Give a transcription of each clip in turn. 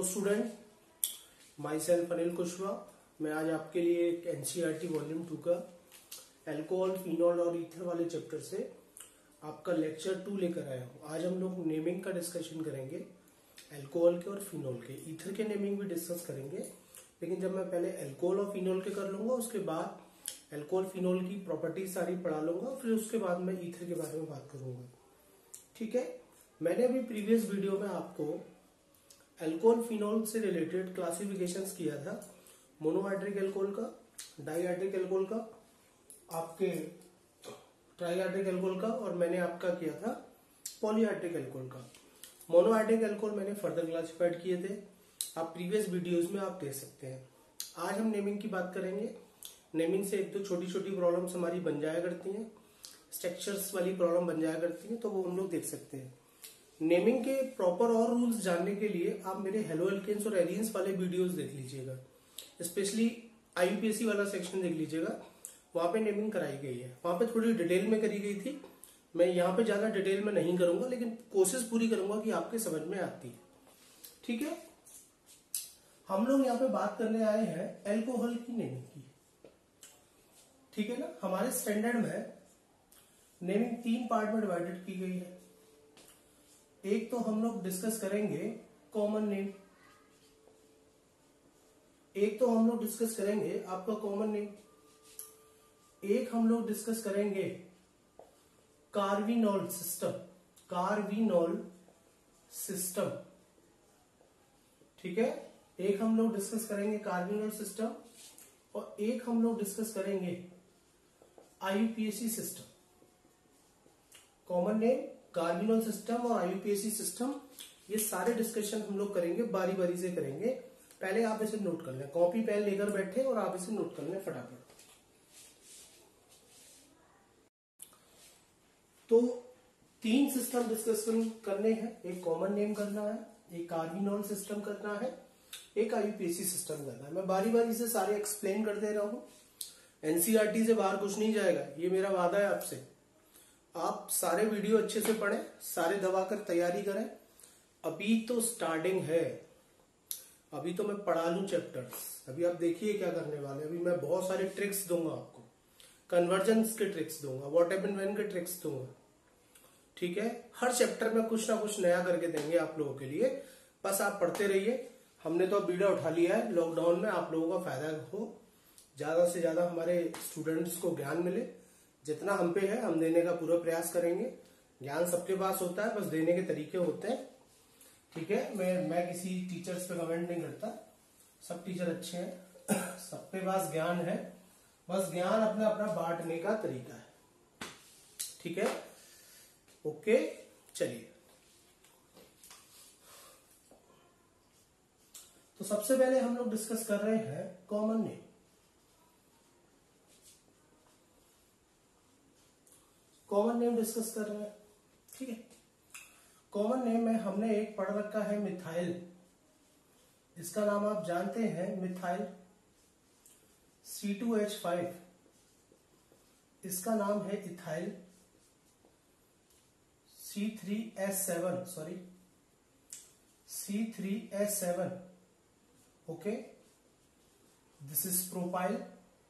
Student, myself Anil Kushwaha. मैं आज आपके लिए एक एनसीईआरटी वॉल्यूम 2 का अल्कोहल, फिनॉल और ईथर वाले चैप्टर से आपका लेक्चर 2 लेकर आया हूँ। आज हम लोग नेमिंग का डिस्कशन करेंगे, अल्कोहल के और फिनॉल के। ईथर के नेमिंग भी डिस्कस करेंगे, लेकिन जब मैं पहले अल्कोहल और फिनॉल के कर लूंगा, उसके बाद अल्कोहल फिनॉल की प्रॉपर्टीज सारी पढ़ा लूंगा, फिर उसके बाद मैं ईथर के बारे में बात करूंगा। ठीक है। मैंने अभी प्रीवियस वीडियो में आपको अल्कोहल फिनॉल से रिलेटेड क्लासिफिकेशंस किया था, मोनोहाइड्रिक अल्कोहल का, डाइहाइड्रिक अल्कोहल का, आपके ट्राइहाइड्रिक अल्कोहल का, और मैंने आपका किया था पॉलीहाइड्रिक अल्कोहल का। मोनोहाइड्रिक अल्कोहल मैंने फर्दर क्लासिफाइड किए थे, आप प्रीवियस वीडियोस में आप देख सकते हैं। आज हम नेमिंग की बात करेंगे। नेमिंग से एक तो छोटी छोटी प्रॉब्लम्स हमारी बन जाया करती हैं, स्ट्रक्चर्स वाली प्रॉब्लम बन जाया करती हैं, तो वो हम लोग देख सकते हैं। नेमिंग के प्रॉपर और रूल्स जानने के लिए आप मेरे हेलो एल्केन्स और एलियंस वाले वीडियोस देख लीजिएगा, स्पेशली आईयूपीएससी वाला सेक्शन देख लीजिएगा, वहां पे नेमिंग कराई गई है। वहां पे थोड़ी डिटेल में करी गई थी, मैं यहाँ पे ज्यादा डिटेल में नहीं करूंगा, लेकिन कोशिश पूरी करूंगा कि आपके समझ में आती है। ठीक है। हम लोग यहाँ पे बात करने आए हैं अल्कोहल की नेमिंग की। ठीक है ना। हमारे स्टैंडर्ड में नेमिंग 3 पार्ट में डिवाइडेड की गई है। एक तो हम लोग डिस्कस करेंगे कॉमन नेम, एक तो हम लोग डिस्कस करेंगे आपका कॉमन नेम, एक हम लोग डिस्कस करेंगे कार्विनॉल सिस्टम, कार्विनॉल सिस्टम। ठीक है। एक हम लोग डिस्कस करेंगे कार्विनॉल सिस्टम, और एक हम लोग डिस्कस करेंगे IUPAC system. Common name, carbinol system और आईयूपीएसी सिस्टम, ये सारे डिस्कशन हम लोग करेंगे, बारी बारी से करेंगे। पहले आप इसे नोट कर लें, कॉपी पेन लेकर बैठे और आप इसे नोट कर लें फटाफट। तो 3 सिस्टम डिस्कशन करने हैं, एक कॉमन नेम करना है, एक कार्विनॉल सिस्टम करना है, एक आईयूपीएसी सिस्टम करना है। मैं बारी बारी से सारे एक्सप्लेन कर दे रहा हूं। एनसीईआरटी से बाहर कुछ नहीं जाएगा, ये मेरा वादा है आपसे। आप सारे वीडियो अच्छे से पढ़ें, सारे दबाकर तैयारी करें। अभी तो स्टार्टिंग है, अभी तो मैं पढ़ा लूं चैप्टर्स। अभी आप देखिए क्या करने वाले। अभी मैं बहुत सारे ट्रिक्स दूंगा आपको, कन्वर्जेंस के ट्रिक्स दूंगा, व्हाट हैपेंड व्हेन के ट्रिक्स दूंगा। ठीक है। हर चैप्टर में कुछ ना कुछ नया करके देंगे आप लोगों के लिए, बस आप पढ़ते रहिए। हमने तो अब बीड़ा उठा लिया है, लॉकडाउन में आप लोगों का फायदा हो, ज्यादा से ज्यादा हमारे स्टूडेंट्स को ज्ञान मिले। जितना हम पे है हम देने का पूरा प्रयास करेंगे। ज्ञान सबके पास होता है, बस देने के तरीके होते हैं। ठीक है। मैं किसी टीचर्स पे कमेंट नहीं करता, सब टीचर अच्छे हैं, सबके पास ज्ञान है, बस ज्ञान अपना अपना बांटने का तरीका है। ठीक है। ओके, चलिए। तो सबसे पहले हम लोग डिस्कस कर रहे हैं common name. Common name discuss कर रहे हैं। ठीक है। कॉमन नेम में हमने एक पढ़ रखा है मिथाइल, इसका नाम आप जानते हैं मिथाइल C2H5, इसका नाम है ethyl C3H7, sorry C3H7। Okay, this is propyl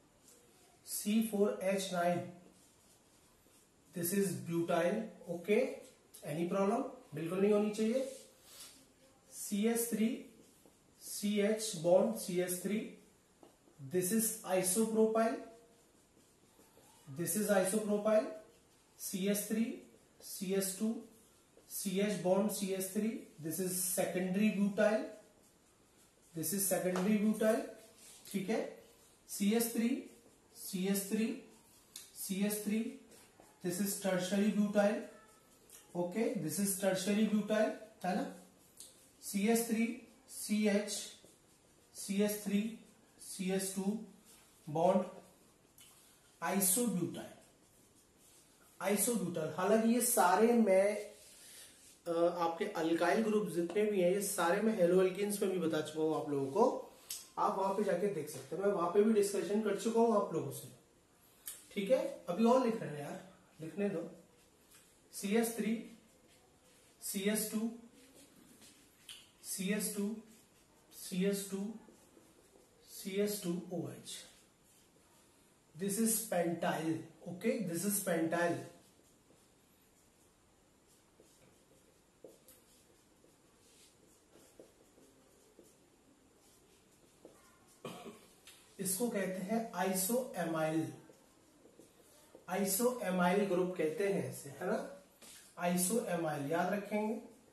C4H9, this is butyl. Okay, any problem बिल्कुल नहीं होनी चाहिए। CH3 CH bond CH3, this is isopropyl, this is isopropyl. CH3 CH2 CH bond CH3, this is secondary butyl, this is secondary butyl. ठीक है। CH3 CH3 CH3, this is tertiary butyl. Okay, this is tertiary butyl, है ना। CH3 CH CH3 CH2 bond isobutyl, isobutyl. हालांकि ये सारे मैं आपके alkyl group जितने भी हैं, ये सारे मैं हेलो एल्केन्स में भी बता चुका हूं आप लोगों को। आप वहां पे जाके देख सकते हैं, मैं वहां पे भी डिस्कशन कर चुका हूं आप लोगों से। ठीक है। अभी और लिख रहे हैं यार, लिखने दो। CH3 CH2 CH2 CS2OH. This is pentyl. Okay, this is pentyl. इसको कहते हैं आइसोएमाइल। आइसोएमाइल ग्रुप कहते हैं इसे, है ना, आइसोएमाइल, याद रखेंगे।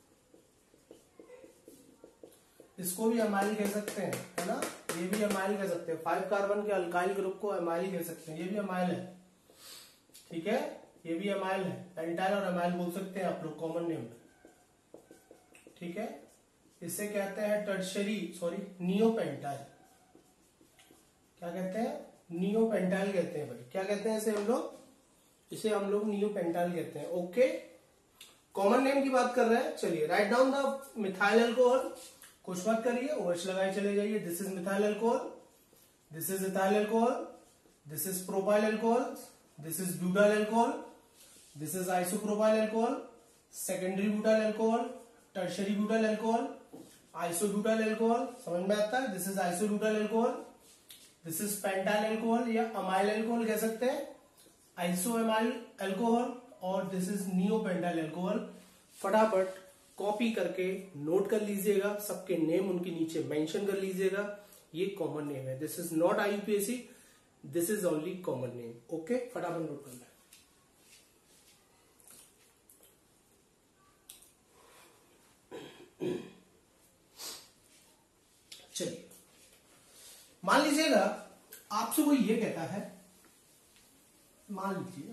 इसको भी अमाइल कह सकते हैं, है ना, ये भी अमाइल कह सकते हैं। 5 कार्बन के अल्काइल ग्रुप को अमाइल कह सकते हैं, ये भी अमाइल है, ठीक है, ये भी अमाइल है। पेंटाइल और अमाइल बोल सकते हैं आप लोग कॉमन नेम में, ठीक है। इसे कहते हैं नियोपेंटाइल। क्या कहते हैं? नियोपेंटाइल कहते हैं भाई। क्या कहते हैं इसे हम लोग नियोपेंटाइल कहते हैं। ओके, कॉमन नेम की बात कर रहे हैं। चलिए, write down the methyl alcohol. कुछ मत करिए, OH लगाए चले जाइए। This is methyl alcohol, this is ethyl alcohol, this is propyl alcohol, this is butyl alcohol, this is isopropyl alcohol, secondary butyl alcohol, tertiary butyl alcohol, isobutyl alcohol. समझ में आता है? This is isobutyl alcohol, this is pentyl alcohol या amyl alcohol कह सकते हैं, isoamyl alcohol, और this is neopentyl alcohol. फटाफट कॉपी करके नोट कर लीजिएगा, सबके नेम उनके नीचे मेंशन कर लीजिएगा। ये कॉमन नेम है, this is not IUPAC, this is only common name. Okay, फटाफट नोट कर लें। चलिए, मान लीजिएगा आपसे कोई ये कहता है, मान लीजिए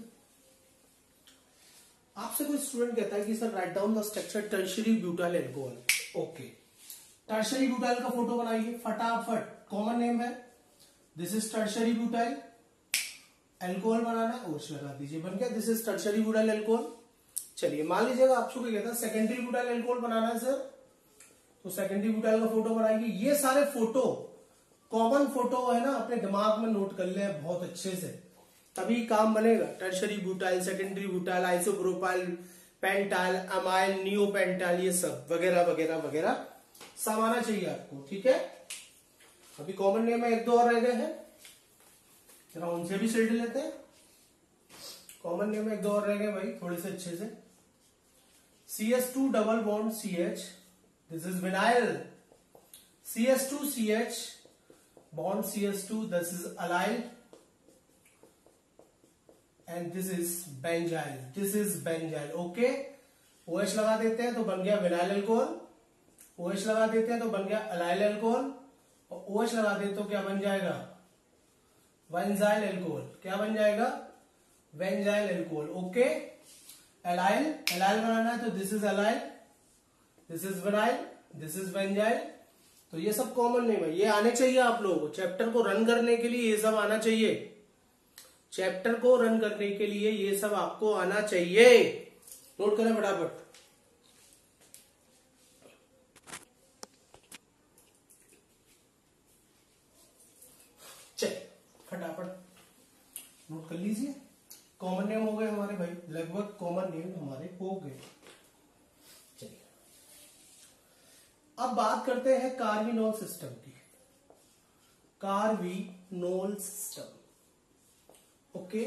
आपसे कोई स्टूडेंट कहता है कि sir write down the structure tertiary butyl alcohol. Okay, tertiary butyl का फोटो बनाइए फटाफट, कॉमन नेम है, this is tertiary butyl alcohol बनाना है, OH लगा दीजिए, बन गया, this is tertiary butyl alcohol. चलिए, मान लीजिएगा आपसे कोई कहता है सेकेंडरी ब्यूटाइल अल्कोहल बनाना है सर, तो सेकेंडरी ब्यूटाइल का फोटो बनाएंगे। ये सारे फोटो कॉमन फोटो है ना, अपने दिमाग में नोट कर ले बहुत अच्छे से, तभी काम बनेगा। Tertiary butyl, secondary butyl, isopropyl, pentyl, amyl, neopentyl, ये सब वगैरह वगैरह वगैरह सब आना चाहिए आपको, ठीक है। अभी कॉमन नेम में 1-2 और रह गए हैं, जरा उनसे भी सील्ड लेते हैं। कॉमन नेम में 1-2 और रह गए भाई, थोड़े से अच्छे से। CS2 double bond CH, this is vinyl. CS2CH bond CS2, this is allyl, and this is benzyl, this is benzyl। Okay, OH लगा देते हैं तो बन गया विनाइल अल्कोहल, OH लगा देते हैं तो बन गया अलाइल अल्कोहल, और OH लगा दे तो क्या बन जाएगा? Benzyl alcohol. क्या बन जाएगा? Benzyl alcohol. ओके, अलाइल बनाना है तो this is allyl, this is vinyl, this is benzyl. तो ये सब कॉमन नेम है, ये आने चाहिए आप लोगों को। चैप्टर को रन करने के लिए ये सब आना चाहिए, चैप्टर को रन करने के लिए ये सब आपको आना चाहिए। नोट करें फटाफट। चलिए, फटाफट नोट कर लीजिए। कॉमन नेम हो गए हमारे भाई, लगभग कॉमन नेम हमारे हो गए। अब बात करते हैं कार्बिनोल सिस्टम की। Carbinol system, okay,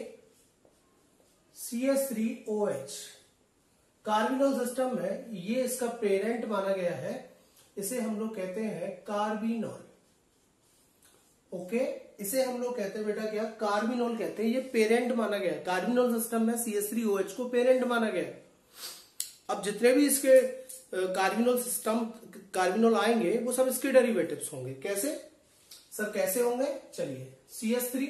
CS3OH carbinol system है, ये इसका पेरेंट माना गया है, इसे हम लोग कहते हैं कार्बिनोल। ओके, इसे हम लोग कहते हैं बेटा क्या? कार्बिनोल कहते हैं, ये पेरेंट माना गया। कार्बिनोल सिस्टम में CS3OH को पेरेंट माना गया। अब जितने भी इसके कार्बिनोल आएंगे वो सब इसके डेरिवेटिव्स होंगे। कैसे सर, कैसे होंगे? चलिए, CS3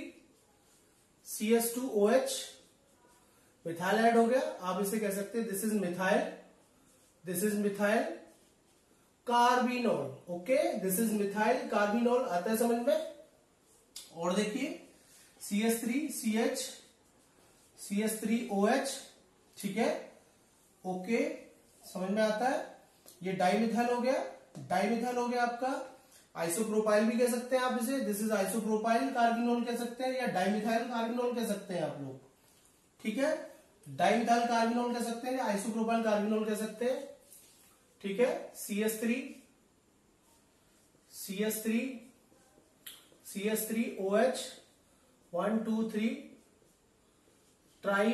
CS2OH मिथाइल ऐड हो गया, आप इसे कह सकते हैं this is methyl, this is methyl carbinol. Okay, this is methyl carbinol, आता है समझ में? और देखिए CS3CH CS3OH, ठीक है, ओके, समझ में आता है। ये डाइमिथाइल हो गया, डाइमिथाइल हो गया आपका। आइसोप्रोपाइल भी कह सकते हैं आप इसे, दिस इज आइसोप्रोपाइल कार्बिनोल कह सकते हैं, या डाइमिथाइल कार्बिनोल कह सकते हैं आप लोग, ठीक है। डाइमिथाइल कार्बिनोल कह सकते हैं या आइसोप्रोपाइल कार्बिनोल कह सकते हैं, ठीक है। CS3 CH3OH 1 2 3 tri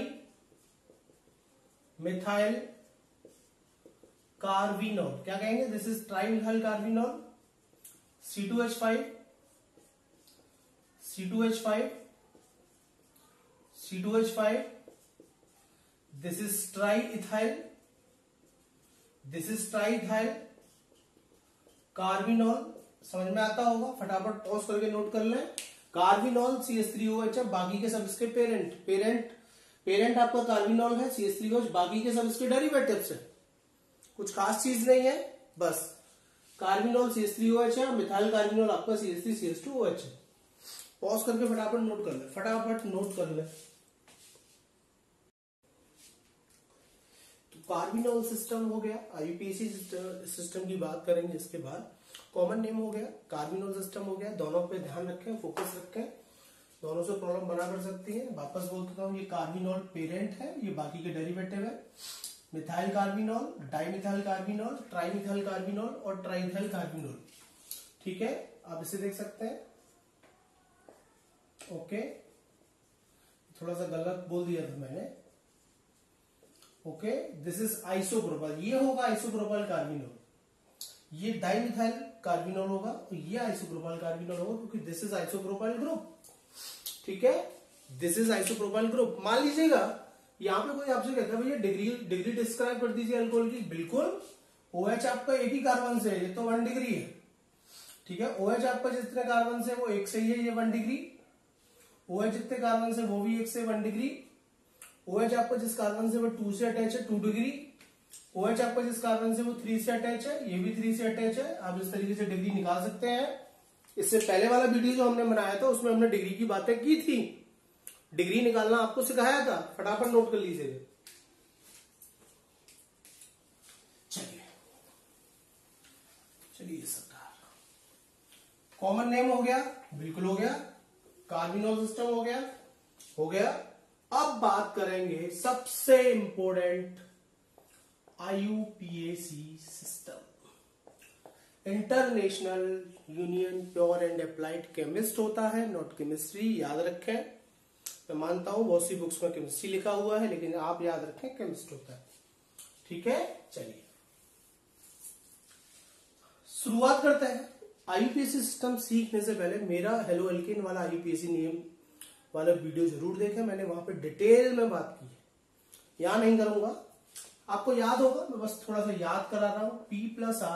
methyl carbinol, क्या कहेंगे, this is trimethyl carbinol. C2H5 this is triethyl carbinol. समझ में आता होगा, फटाफट पॉज करके नोट कर लें। कार्बिनोल CH3OH है, बाकी के सब इसके पेरेंट आपका कार्बिनोल है, CH3OH बाकी के सब इसके डेरिवेटिव्स है, कुछ खास चीज नहीं है, बस कार्बिनोल CH3OH है, मिथाइल कार्बिनोल आपका CH3CH2OH है। पॉज करके फटाफट नोट कर ले। तो कार्बिनोल सिस्टम हो गया, IUPAC सिस्टम की बात करेंगे इसके बाद। कॉमन नेम हो गया, कार्बिनोल सिस्टम हो गया। दोनों पे ध्यान रखें, फोकस रखें, दोनों से प्रॉब्लम बना कर सकती है। वापस बोल देता हूं, ये कार्बिनोल पेरेंट है, ये बाकी के डेरिवेटिव है। Methyl carbinol, dimethyl carbinol, trimethyl carbinol और ट्राइथाइल कार्बिनोल। ठीक है, आप इसे देख सकते हैं। ओके, थोड़ा सा गलत बोल दिया था मैंने। ओके, दिस इज आइसोप्रोपाइल, ये होगा आइसोप्रोपाइल कार्बिनोल, ये डाइमिथाइल कार्बिनोल होगा और ये आइसोप्रोपाइल कार्बिनोल होगा, क्योंकि दिस इज आइसोप्रोपाइल ग्रुप। ठीक है, दिस इज आइसोप्रोपाइल ग्रुप। मान लीजिएगा यहां पे कोई आपसे कहता है भैया डिग्री डिस्क्राइब कर दीजिए अल्कोहल की। बिल्कुल, OH आपका एक ही कार्बन से है, ये तो 1 डिग्री है। ठीक है, OH आपका जितने कार्बन से वो 1 से ही है, ये 1 डिग्री। OH जितने कार्बन से वो भी 1 से 1 डिग्री। OH आपका जिस कार्बन से वो 2 से अटैच है, 2 डिग्री। OH आपका जिस कार्बन से वो 3 से अटैच है, ये भी 3 से अटैच है। आप इस तरीके से डिग्री निकाल सकते हैं। इससे पहले वाला वीडियो जो हमने बनाया था उसमें हमने डिग्री की बातें की थी, डिग्री निकालना आपको सिखाया था, फटाफट नोट कर लीजिए। चलिए सरकार, कॉमन नेम हो गया, बिल्कुल हो गया। कार्बिनोल सिस्टम हो गया। अब बात करेंगे सबसे important IUPAC system, international union pure and applied chemist होता है, नॉट केमिस्ट्री, याद रखें। मैं मानता हूं बहुत सी बुक्स में केमिस्ट्री लिखा हुआ है, लेकिन आप याद रखें केमिस्ट होता है। ठीक है, चलिए शुरुआत करते हैं। IUPAC सिस्टम सीखने से पहले मेरा हेलो एल्केन वाला IUPAC नियम वाला वीडियो जरूर देखें, मैंने वहां पे डिटेल में बात की है, यहां नहीं करूंगा, आपको याद होगा, मैं बस थोड़ा सा याद करा रहा हूं। P+R,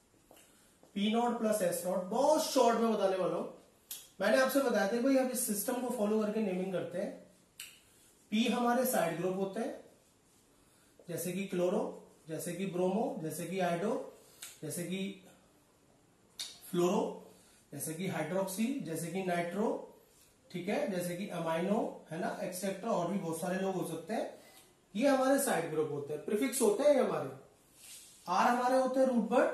P0+S0, बहुत शॉर्ट में बताने वाला हूं। मैंने आपसे बताया था भाई आप इस सिस्टम को फॉलो करके नेमिंग करते हैं। P हमारे साइड ग्रुप होते हैं, जैसे कि क्लोरो, जैसे कि ब्रोमो, जैसे कि आयोडो, जैसे कि फ्लोरो, जैसे कि हाइड्रोक्सी, जैसे कि नाइट्रो, ठीक है, जैसे कि अमाइनो, है ना, एक्सेट्रा, और भी बहुत सारे लोग हो सकते हैं। ये हमारे साइड ग्रुप होते हैं, प्रीफिक्स होते हैं हमारे। आर हमारे होते हैं रूटवर्ड,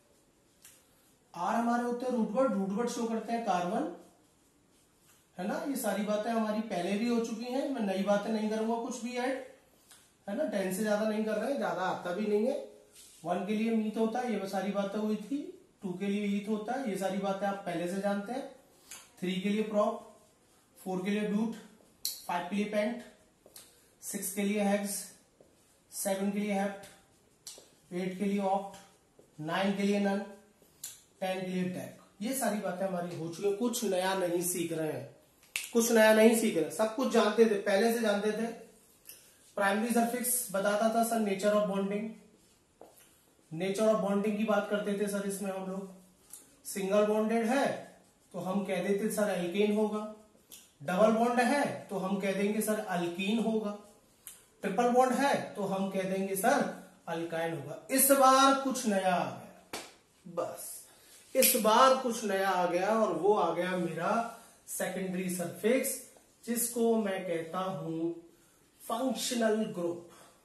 रूटवर्ड शो करते हैं कार्बन, है ना। ये सारी बातें हमारी पहले भी हो चुकी हैं, मैं नई बातें नहीं करूंगा कुछ भी ऐड, है ना। 10 से ज्यादा नहीं कर रहे हैं, ज्यादा आता भी नहीं है। 1 के लिए मीथ होता है, ये सारी बातें हुई थी। 2 के लिए ईथ होता है, ये सारी बातें आप पहले से जानते हैं। 3 के लिए प्रॉप, 4 के लिए ब्यूट, 5 के लिए पेंट, 6 के लिए हेक्स, 7 के लिए हेप्ट, 8 के लिए ऑक्ट, 9 के लिए नन, 10 के लिए टैक। ये सारी बातें हमारी हो चुकी है, कुछ नया नहीं सीख रहे हैं, सब कुछ जानते थे, पहले से जानते थे। प्राइमरी सफिक्स बताता था सर नेचर ऑफ बॉन्डिंग की बात करते थे सर इसमें हम लोग। सिंगल बॉन्डेड है तो हम कह देते सर एल्केन होगा, डबल बॉन्ड है तो हम कह देंगे सर अल्कीन होगा, ट्रिपल बॉन्ड है तो हम कह देंगे सर अल्काइन होगा। इस बार कुछ नया आ गया, बस इस बार कुछ नया आ गया, और वो आ गया मेरा सेकेंडरी सफिक्स, जिसको मैं कहता हूं फंक्शनल ग्रुप,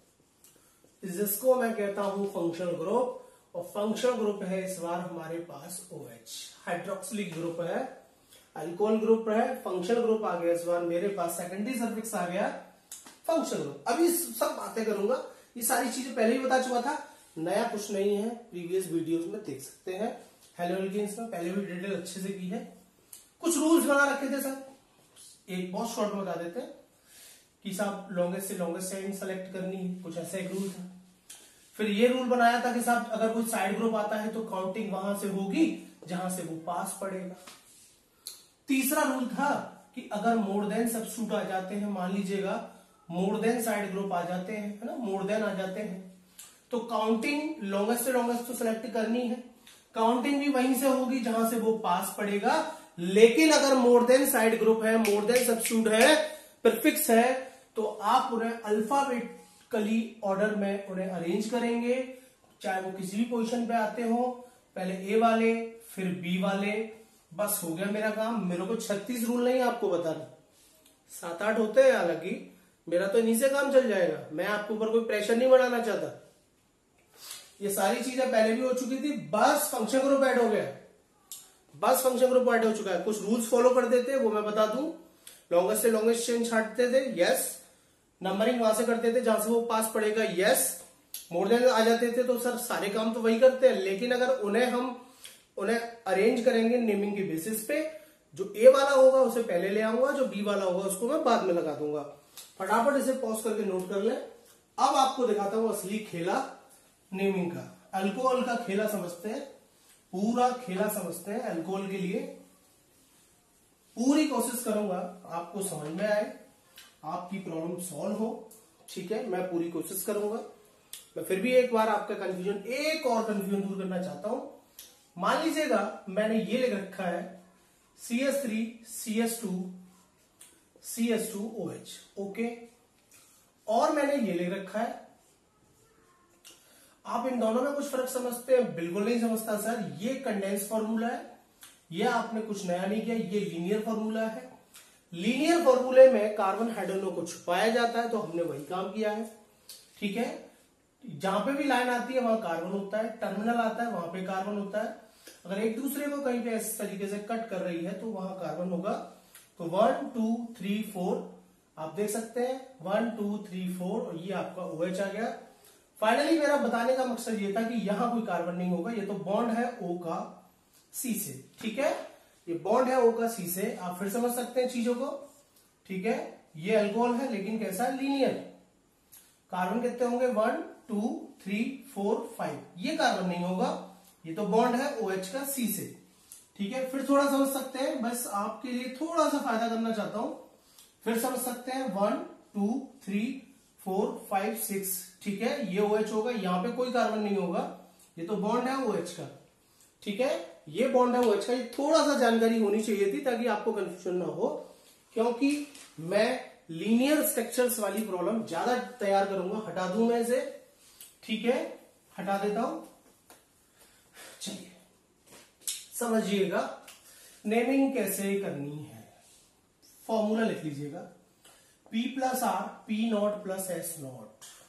और फंक्शनल ग्रुप है इस बार हमारे पास OH, हाइड्रोक्सिलिक ग्रुप है, अल्कोहल ग्रुप है, फंक्शनल ग्रुप आ गया इस बार मेरे पास, सेकेंडरी सफिक्स आ गया फंक्शनल ग्रुप। अभी सब बातें करूंगा, ये सारी चीजें पहले ही बता चुका था, नया कुछ नहीं है, प्रीवियस वीडियोस में देख सकते हैं। हैलोजेन्स में पहले भी डिटेल अच्छे से की है। कुछ रूल्स बना रखे थे सर, एक बहुत शॉर्ट में बता देते हैं कि साहब लॉन्गेस्ट से लॉन्गेस्ट चेन सेलेक्ट करनी है, कुछ ऐसा एक रूल था। फिर ये रूल बनाया था कि साहब अगर कोई साइड ग्रुप आता है तो काउंटिंग वहां से होगी जहां से वो पास पड़ेगा। तीसरा रूल था कि अगर मोर देन सब्स्टिट्यूट आ जाते हैं, मान लीजिएगा मोर देन साइड ग्रुप आ जाते हैं, है ना, मोर देन आ जाते हैं, तो काउंटिंग लॉन्गेस्ट से लॉन्गेस्ट तो सिलेक्ट करनी है, काउंटिंग भी वहीं से होगी जहां से वो पास पड़ेगा। लेकिन अगर मोर देन साइड ग्रुप है, मोर देन सब्स्टिट्यूट है, प्रीफिक्स है, तो आप उन्हें अल्फाबेटिकली ऑर्डर में उन्हें अरेंज करेंगे, चाहे वो किसी भी पोजीशन पे आते हो, पहले ए वाले फिर बी वाले, बस हो गया मेरा काम। मेरे को 36 रूल नहीं आपको बताना, 7-8 होते हैं, हालांकि मेरा तो इन्हीं से काम चल जाएगा, मैं आपके ऊपर कोई प्रेशर नहीं बनाना चाहता। ये सारी चीजें पहले भी हो चुकी थी, बस फंक्शन ग्रुप ऐड हो गया, बस फंक्शन ग्रुप ऐड हो चुका है। कुछ रूल्स फॉलो कर देते वो मैं बता दूं, लॉन्गेस्ट से लॉन्गेस्ट चेन छाटते थे, यस, नंबरिंग वहां से करते थे जहां से वो पास पड़ेगा, यस, मोर देन आ जाते थे तो सर सारे काम तो वही करते हैं। लेकिन अगर उन्हें अरेंज करेंगे नेमिंग के बेसिस पे, जो ए वाला होगा उसे पहले ले आऊंगा, जो बी वाला होगा उसको मैं बाद में लगा दूंगा। फटाफट इसे पॉज करके नोट कर ले। अब आपको दिखाता हूं असली खेला नेमिंग का। अल्कोहल का खेला समझते हैं, पूरा खेला समझते हैं। अल्कोहल के लिए पूरी कोशिश करूंगा आपको समझ में आए, आपकी प्रॉब्लम सॉल्व हो, ठीक है, मैं पूरी कोशिश करूंगा। मैं फिर भी एक बार आपका कंफ्यूजन, एक और कंफ्यूजन दूर करना चाहता हूं। मान लीजिएगा मैंने ये लिख रखा है CS3 CS2 CS2OH, ओके, और मैंने ये लिख रखा है, आप इन दोनों में कुछ फर्क समझते हैं? बिल्कुल नहीं समझता सर, ये कंडेंस फॉर्मूला है, ये आपने कुछ नया नहीं किया, ये लीनियर फॉर्मूला है। लीनियर फॉर्मूले में कार्बन हाइड्रोजन को छुपाया जाता है, तो हमने वही काम किया है, ठीक है। जहां पे भी लाइन आती है वहां कार्बन होता है, टर्मिनल आता है वहां पे कार्बन होता है। अगर एक दूसरे को कहीं पे इस तरीके से कट कर रही है तो वहां कार्बन होगा। तो 1 2 3 4 आप देख सकते हैं, 1 2 3 4, और ये आपका OH आ गया। फाइनली मेरा बताने का मकसद ये था कि यहां कोई कार्बन नहीं होगा, ये तो बॉन्ड है O का C से, ठीक है, ये बॉन्ड है O का C से। आप फिर समझ सकते हैं चीजों को, ठीक है। ये अल्कोहल है लेकिन कैसा, लीनियर। कार्बन कितने होंगे, 1 2 3 4 5, ये कार्बन नहीं होगा, ये तो बॉन्ड है OH का C से, ठीक है। फिर थोड़ा समझ सकते हैं, बस आपके लिए थोड़ा सा फायदा करना चाहता हूं, फिर समझ सकते हैं 1 2 3 4 5 6, ठीक है, ये OH होगा, यहां पे कोई कार्बन नहीं होगा, ये तो बॉन्ड है OH का, ठीक है, ये बॉन्ड है OH का। ये थोड़ा सा जानकारी होनी चाहिए थी ताकि आपको कंफ्यूजन ना हो, क्योंकि मैं लीनियर स्ट्रक्चर्स वाली प्रॉब्लम ज्यादा तैयार करूंगा। हटा दूं मैं इसे, ठीक है, हटा देता हूं। चलिए समझिएगा नेमिंग कैसे करनी है। फॉर्मूला लिख लीजिएगा, P+R P0+S0।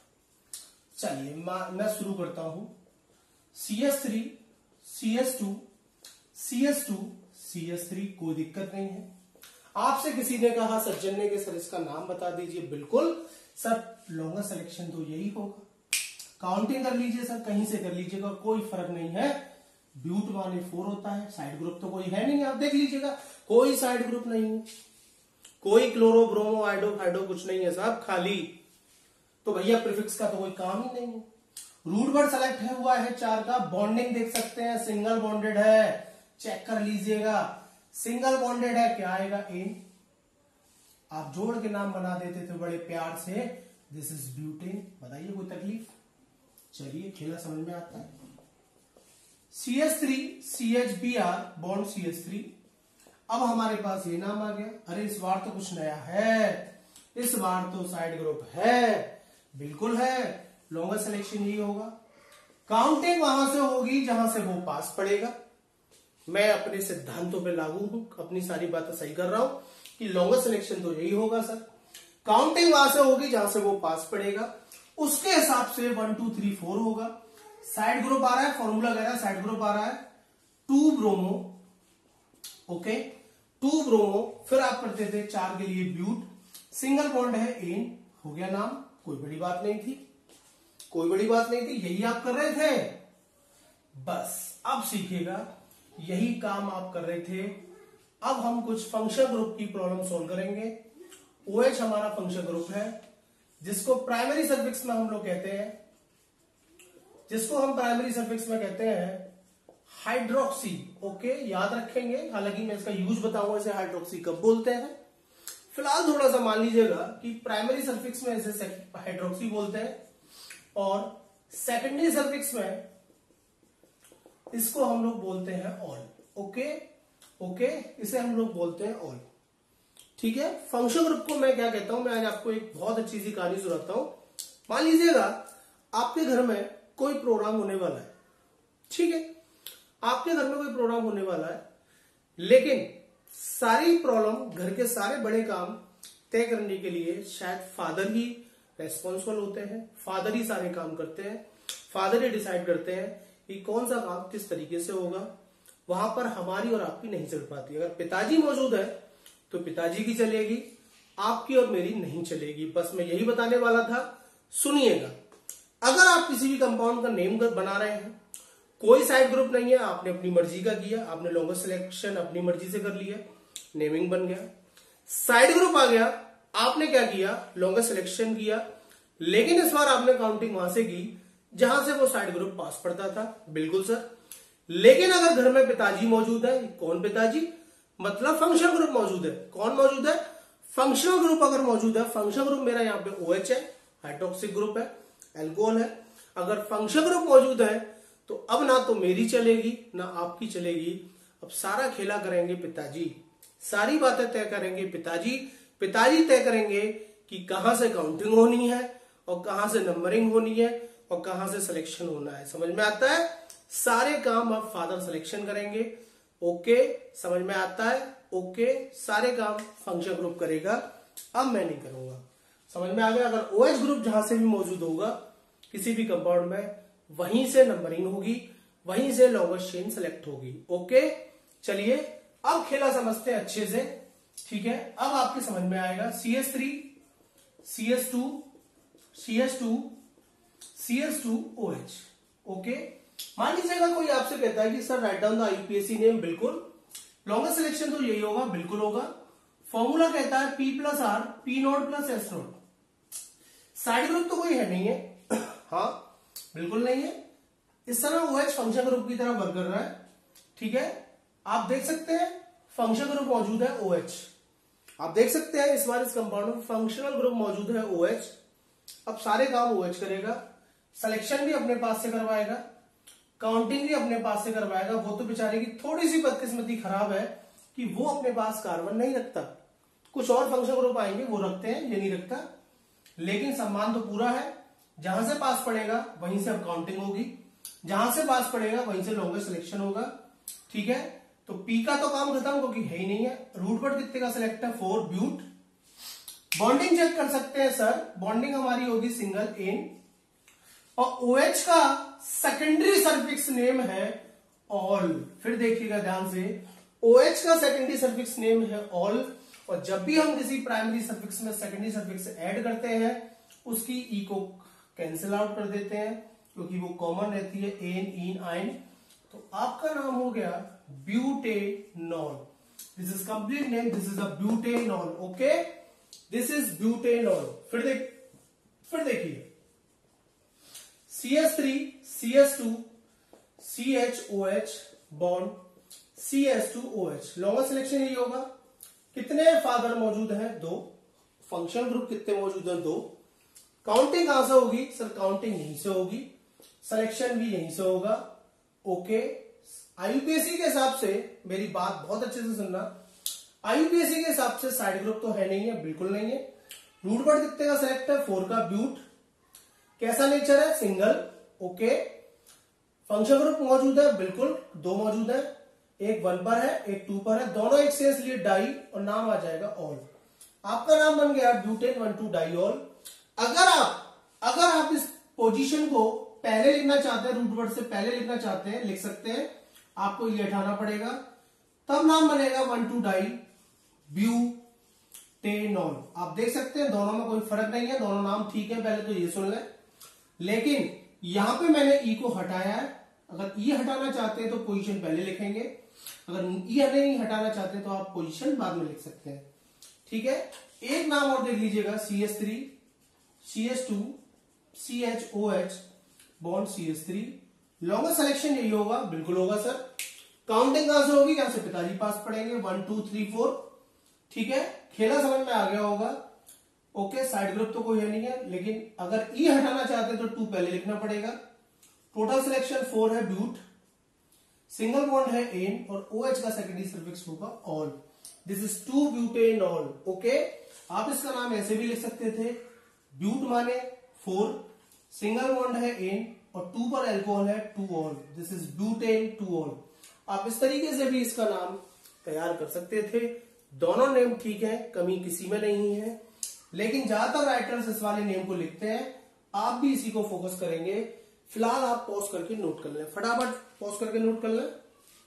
चलिए मैं शुरू करता हूं, CS3 CS2 CS2 CS3, कोई दिक्कत नहीं है। आपसे किसी ने कहा सज्जन ने कि सर इसका नाम बता दीजिए, बिल्कुल सर, लॉन्गर सिलेक्शन तो यही होगा। काउंटिंग कर लीजिए सर, कहीं से कर लीजिएगा, कोई फर्क नहीं है। ब्यूट वाले 4 होता है, साइड ग्रुप तो कोई है नहीं, आप देख लीजिएगा, कोई साइड ग्रुप नहीं है, कोई क्लोरो ब्रोमो आइडो फाइडो कुछ नहीं है साहब, खाली। तो भैया प्रीफिक्स का तो कोई काम ही नहीं है। रूट वर्ड सेलेक्ट है हुआ है 4 का, बॉन्डिंग देख सकते हैं, सिंगल बॉन्डेड है, चेक कर लीजिएगा, सिंगल बॉन्डेड है, क्या आएगा, एन। आप जोड़ के नाम बना देते थे बड़े प्यार से, दिस इज ब्यूटेन। बताइए कोई तकलीफ? चलिए खेला समझ में आता है। CS3 CHBr बॉन्ड CH3, अब हमारे पास ये नाम आ गया। अरे इस बार तो कुछ नया है, इस बार तो साइड ग्रुप है, बिल्कुल है, लॉन्गर सिलेक्शन ये होगा। काउंटिंग वहां से होगी जहां से वो पास पड़ेगा। मैं अपने सिद्धांतों पे लागू हूं, अपनी सारी बातें सही कर रहा हूं कि लॉन्गर सिलेक्शन तो यही होगा सर। काउंटिंग वहां से होगी जहां से वो पास पड़ेगा, उसके हिसाब से 1 2 3 4 होगा। साइड ग्रुप आ रहा है, फॉर्मूला कह रहा है साइड ग्रुप आ रहा है, 2 ब्रोमो, ओके, 2 ब्रोमो। फिर आप करते थे 4 के लिए ब्यूट, सिंगल बॉन्ड है एन, हो गया नाम, कोई बड़ी बात नहीं थी, कोई बड़ी बात नहीं थी, यही आप कर रहे थे। बस अब सीखिएगा यही काम आप कर रहे थे। अब हम कुछ फंक्शन ग्रुप की प्रॉब्लम सॉल्व करेंगे। OH हमारा फंक्शन ग्रुप है, जिसको प्राइमरी सफिक्स में हम लोग कहते हैं, जिसको हम प्राइमरी सफिक्स में कहते हैं हाइड्रोक्सी। ओके, याद रखेंगे, हालांकि मैं इसका यूज बताऊंगा इसे हाइड्रोक्सी कब बोलते हैं। फिलहाल थोड़ा सा मान लीजिएगा कि प्राइमरी सफिक्स में इसे हाइड्रोक्सी बोलते हैं और सेकेंडरी सफिक्स में इसको हम लोग बोलते हैं ऑल। ओके, इसे हम लोग बोलते हैं ऑल। ठीक है, फंक्शन ग्रुप को मैं क्या कहता हूं, मैं आज आपको एक बहुत अच्छी सी कहानी सुनाता हूं। मान लीजिएगा आपके घर में कोई प्रोग्राम होने वाला है। ठीक है, आपके घर में कोई प्रोग्राम होने वाला है, लेकिन सारी प्रॉब्लम, घर के सारे बड़े काम तय करने के लिए शायद फादर ही रेस्पॉन्सिबल होते हैं, फादर ही सारे काम करते हैं, फादर ही डिसाइड करते हैं कि कौन सा काम किस तरीके से होगा। वहां पर हमारी और आपकी नहीं चल पाती। अगर पिताजी मौजूद है तो पिताजी की चलेगी, आपकी और मेरी नहीं चलेगी। बस मैं यही बताने वाला था, सुनिएगा। अगर आप किसी भी कंपाउंड का नेम बना रहे हैं, कोई साइड ग्रुप नहीं है, आपने अपनी मर्जी का किया, आपने लॉन्गर सिलेक्शन अपनी मर्जी से कर लिया, नेमिंग बन गया। साइड ग्रुप आ गया, आपने क्या किया, लॉन्गर सिलेक्शन किया, लेकिन इस बार आपने काउंटिंग वहां से की जहां से वो साइड ग्रुप पास पड़ता था। बिल्कुल सर, लेकिन अगर घर में पिताजी मौजूद है, कौन पिताजी, मतलब फंक्शन ग्रुप मौजूद है। कौन मौजूद है, फंक्शनल ग्रुप अगर मौजूद है। फंक्शन ग्रुप मेरा यहाँ पे OH है, हाइड्रोक्सिक ग्रुप है, एल्कोहल है। अगर फंक्शन ग्रुप मौजूद है तो अब ना तो मेरी चलेगी ना आपकी चलेगी। अब सारा खेला करेंगे पिताजी, सारी बातें तय करेंगे पिताजी। पिताजी तय करेंगे कि कहां से काउंटिंग होनी है और कहां से नंबरिंग होनी है और कहां से सिलेक्शन होना है। समझ में आता है? सारे काम अब फादर सिलेक्शन करेंगे। ओके, समझ में आता है? ओके, सारे काम फंक्शन ग्रुप करेगा, अब मैं नहीं करूंगा। समझ में आ गया? अगर OH ग्रुप जहां से भी मौजूद होगा किसी भी कंपाउंड में, वहीं से नंबरिंग होगी, वहीं से लॉन्गेस्ट चेन सेलेक्ट होगी। ओके, चलिए अब खेला समझते हैं अच्छे से। ठीक है, अब आपके समझ में आएगा CH3 CH2 CH2 CH2 OH। Okay, मान लीजिएगा कोई आपसे कहता है कि sir write down the IUPAC name. बिल्कुल, लॉन्गर सिलेक्शन तो यही होगा, बिल्कुल होगा। फॉर्मूला कहता है P+R P0+S0। साइड ग्रुप तो कोई है नहीं है, हाँ बिल्कुल नहीं है। इस तरह OH फंक्शन ग्रुप की तरह वर्क कर रहा है। ठीक है, आप देख सकते हैं फंक्शन ग्रुप मौजूद है OH। आप देख सकते हैं इस बार इस कंपाउंड में फंक्शनल ग्रुप मौजूद है OH। अब सारे काम OH करेगा, सिलेक्शन भी अपने पास से करवाएगा, काउंटिंग भी अपने पास से करवाएगा। वो तो बेचारे की थोड़ी सी बदकिस्मती खराब है कि वो अपने पास कार्बन नहीं रखता। कुछ और फंक्शन ग्रुप आएंगे वो रखते हैं, ये नहीं रखता, लेकिन सम्मान तो पूरा है। जहां से पास पड़ेगा वहीं से अब काउंटिंग होगी, जहां से पास पड़ेगा वहीं से लॉन्गेस्ट सिलेक्शन होगा। ठीक है, तो पी का तो काम खत्म, क्योंकि है ही नहीं है। रूट वर्ड कितने का सिलेक्ट है, 4 ब्यूट। बॉन्डिंग चेक कर सकते हैं सर, बॉन्डिंग हमारी होगी सिंगल एन। और OH का सेकेंडरी सफिक्स नेम है ऑल। फिर देखिएगा ध्यान से, OH का सेकेंडरी सफिक्स नेम है ऑल। और जब भी हम किसी प्राइमरी सफिक्स में सेकेंडरी सफिक्स ऐड करते हैं, उसकी ई को कैंसिल आउट कर देते हैं, क्योंकि वो कॉमन रहती है, एन इन आइन। तो आपका नाम हो गया butanol. This is complete name, this is a butanol. Okay, this is butanol. फिर देखिए CH3 CH2 CHOH bond CH2OH। Longer selection यही होगा। कितने फादर मौजूद हैं, 2। फंक्शन ग्रुप कितने मौजूद हैं, 2। काउंटिंग कहां से होगी, सर काउंटिंग यहीं से होगी, सिलेक्शन भी यहीं से होगा। ओके, IUPAC के हिसाब से, मेरी बात बहुत अच्छे से सुनना, IUPAC के हिसाब से साइड ग्रुप तो है नहीं है, बिल्कुल नहीं है। रूट वर्ड कितने का सिलेक्ट है, 4 का ब्यूट। कैसा नेचर है, सिंगल। ओके, फंक्शन ग्रुप मौजूद है, बिल्कुल 2 मौजूद है, एक 1 पर है, एक 2 पर है, दोनों एक से लिए डाई, और नाम आ जाएगा ऑल। आपका नाम बन गया ब्यूटेन 1,2 डाइऑल। अगर आप इस पोजीशन को पहले लिखना चाहते हैं, रूट वर्ड से पहले लिखना चाहते हैं, लिख सकते हैं। आपको ये हटाना पड़ेगा, तब नाम बनेगा 1,2 डाई ब्यूटेनॉल। आप देख सकते हैं दोनों में कोई फर्क नहीं है, दोनों नाम ठीक है। पहले तो ये सुन लें, लेकिन यहां पे मैंने ई को हटाया है। अगर ई हटाना चाहते हैं तो पोजीशन पहले लिखेंगे, अगर ई नहीं हटाना चाहते तो आप पोजीशन बाद में लिख सकते हैं। ठीक है, एक नाम और देख लीजिएगा, CH3 CH2 CHOH bond CH3। Longest selection यही होगा, बिल्कुल होगा सर। काउंटिंग कहां से होगी, यहां से पिताजी पास पढ़ेंगे 1 2 3 4। ठीक है, खेला समझ में आ गया होगा। ओके, साइड ग्रुप तो कोई है नहीं है, लेकिन अगर ई हटाना चाहते हैं तो 2 पहले लिखना पड़ेगा। टोटल सिलेक्शन 4 है ब्यूट, सिंगल बॉन्ड है एन और OH का सेकेंडरी सफिक्स होगा ol. This is 2 butanol. Okay, आप इसका नाम ऐसे भी लिख सकते थे, ब्यूट माने 4, सिंगल बॉन्ड है एन और 2 पर एल्कोहल है 2 ol. This is butane 2 ol. आप इस तरीके से भी इसका नाम तैयार कर सकते थे। दोनों नेम ठीक है, कमी किसी में नहीं है, लेकिन ज्यादातर राइटर्स इस वाले नेम को लिखते हैं। आप भी इसी को फोकस करेंगे। फिलहाल आप पॉज करके नोट कर लें, फटाफट पॉज करके नोट कर लें।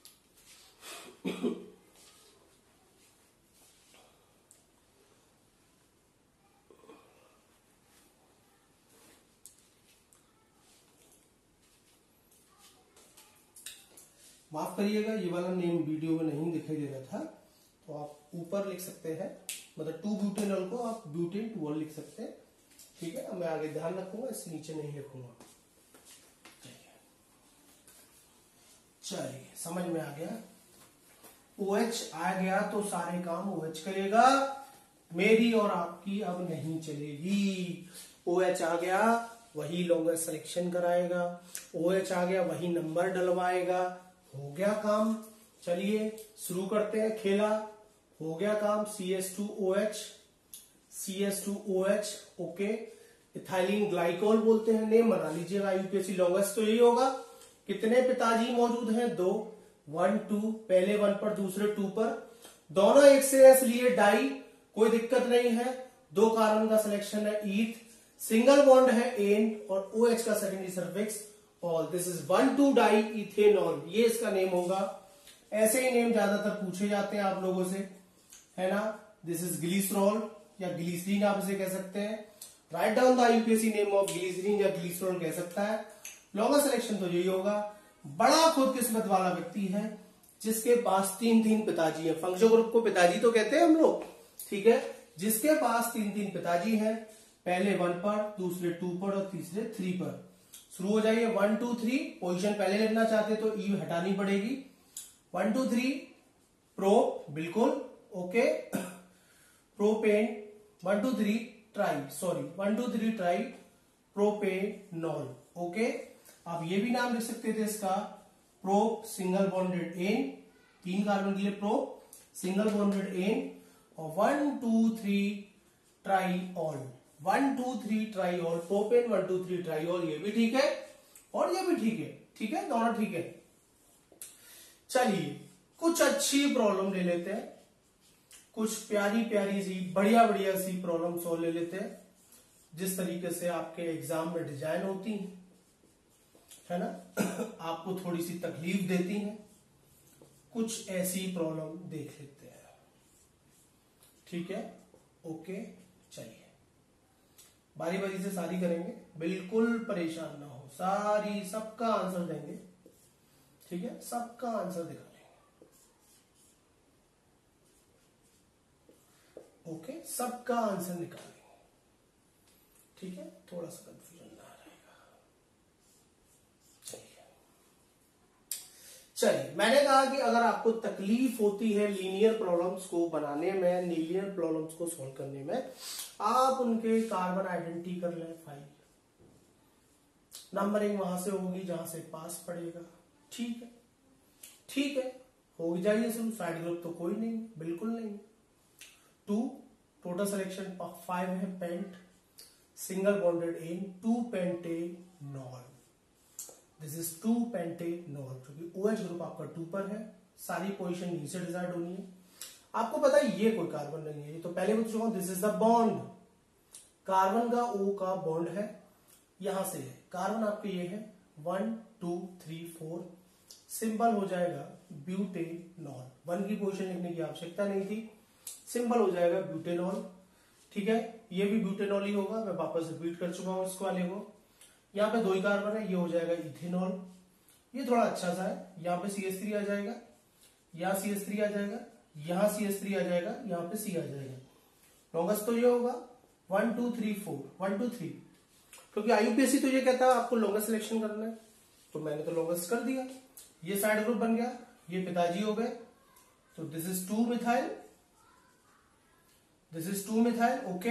माफ करिएगा, ये वाला नेम वीडियो में नहीं दिखाई दे रहा था, तो आप ऊपर लिख सकते हैं, मतलब 2 ब्यूटेनॉल को आप ब्यूटेन 2 ऑल लिख सकते हैं। ठीक है, मैं आगे ध्यान रखूंगा, इससे नीचे नहीं लिखूंगा। चलिए, समझ में आ गया। OH आ गया तो सारे काम OH करेगा, मेरी और आपकी अब नहीं चलेगी। OH आ गया वही लॉन्गेस्ट सिलेक्शन कराएगा, OH आ गया वही नंबर डलवाएगा। हो गया काम। चलिए शुरू करते हैं खेला। हो गया काम। CH2OH CH2OH। Okay, ethylene glycol बोलते हैं, नेम बना लीजिएगा। यूपीएससी लॉन्गेस्ट तो यही होगा। कितने पिताजी मौजूद हैं, 2, 1 2, पहले 1 पर दूसरे 2 पर, दोनों एक से है इसलिए डाई, कोई दिक्कत नहीं है। 2 कार्बन का सिलेक्शन है ईथ, सिंगल बॉन्ड है एन और OH का secondary suffix ol. This is 1 2 di ethanol, ये इसका नेम होगा। ऐसे ही नेम ज्यादातर पूछे जाते हैं आप लोगों से, है ना। दिस इज ग्लिसरॉल या ग्लिसरीन आप इसे कह सकते हैं। Write down the UPSC name of glycerine या ग्लिसरॉल कह सकता है। लॉन्गर सिलेक्शन तो यही होगा। बड़ा खुदकिस्मत वाला व्यक्ति है जिसके पास 3 पिताजी हैं। फंक्शनल ग्रुप को पिताजी तो कहते हैं हम लोग, ठीक है। जिसके पास 3 पिताजी हैं, पहले 1 पर, दूसरे 2 पर और तीसरे 3 पर। शुरू हो जाइए 1 2 3। पोजीशन पहले लिखना चाहते तो ई हटानी पड़ेगी। 1 2 3 प्रो, बिल्कुल okay. Propane 1 2 3 tri, sorry 1 2 3 tri propanol. Okay, आप ये भी नाम लिख सकते थे इसका, prop single bonded ane, 3 carbon के लिए प्रोप सिंगल बॉन्डेड एन और 1 2 3 tri ol. 1 2 3 tri ol propane, 1 2 3 tri ol, ये भी ठीक है और ये भी ठीक है। ठीक है, दोनों ठीक है। चलिए कुछ अच्छी प्रॉब्लम ले लेते हैं, कुछ प्यारी प्यारी सी बढ़िया बढ़िया सी प्रॉब्लम सॉल्व ले लेते हैं, जिस तरीके से आपके एग्जाम में डिजाइन होती है ना। आपको थोड़ी सी तकलीफ देती हैं। कुछ ऐसी प्रॉब्लम देख लेते हैं, ठीक है। ओके, चलिए बारी बारी से सारी करेंगे, बिल्कुल परेशान ना हो। सारी सबका आंसर देंगे, ठीक है, सबका आंसर दिखा देंगे। ओके, सबका आंसर निकालेंगे, ठीक है। थोड़ा सा कंफ्यूजन ना रहेगा। चलिए मैंने कहा कि अगर आपको तकलीफ होती है लीनियर प्रॉब्लम्स को बनाने में, लीनियर प्रॉब्लम्स को सॉल्व करने में, आप उनके कार्बन आइडेंटिटी कर लें। 5 नंबरिंग वहां से होगी जहां से पास पड़ेगा, ठीक है। ठीक है, हो जाइए शुरू। साइड ग्रुप तो कोई नहीं, बिल्कुल नहीं। 2 टोटल सिलेक्शन 5 है pent, single bonded ane 2 pentanol. This is 2 pentanol, क्योंकि OH ग्रुप आपका 2 पर है। सारी पोजीशन यहीं से डिसाइड होनी है। आपको पता है ये कोई कार्बन नहीं है, ये तो पहले बता चुका हूं। This is the bond, carbon का O का बॉन्ड है, यहां से है। कार्बन आपके ये है 1 2 3 4, सिंबल हो जाएगा ब्यूटेनॉल। 1 की पोजीशन लिखने की आवश्यकता नहीं थी, सिंबल हो जाएगा ब्यूटेनॉल, ठीक है। ये भी ब्यूटेनॉल ही होगा, मैं वापस रिपीट कर चुका हूं इस वाले को। यहाँ पे 2 ही कार्बन है, ये हो जाएगा इथेनॉल। ये थोड़ा अच्छा सा है, यहाँ पे CH3 आ जाएगा, यहाँ CH3 आ जाएगा, यहाँ CH3 आ जाएगा, यहाँ पे C आ जाएगा। लॉन्गेस्ट तो ये होगा 1 2 3 4 1 2 3, क्योंकि IUPAC तो ये कहता है आपको लॉन्गेस्ट सिलेक्शन करना है, तो मैंने तो लॉन्गेस्ट कर दिया। ये साइड ग्रुप बन गया, ये पिताजी हो गए, तो this is 2 methyl, this is 2 methyl, okay.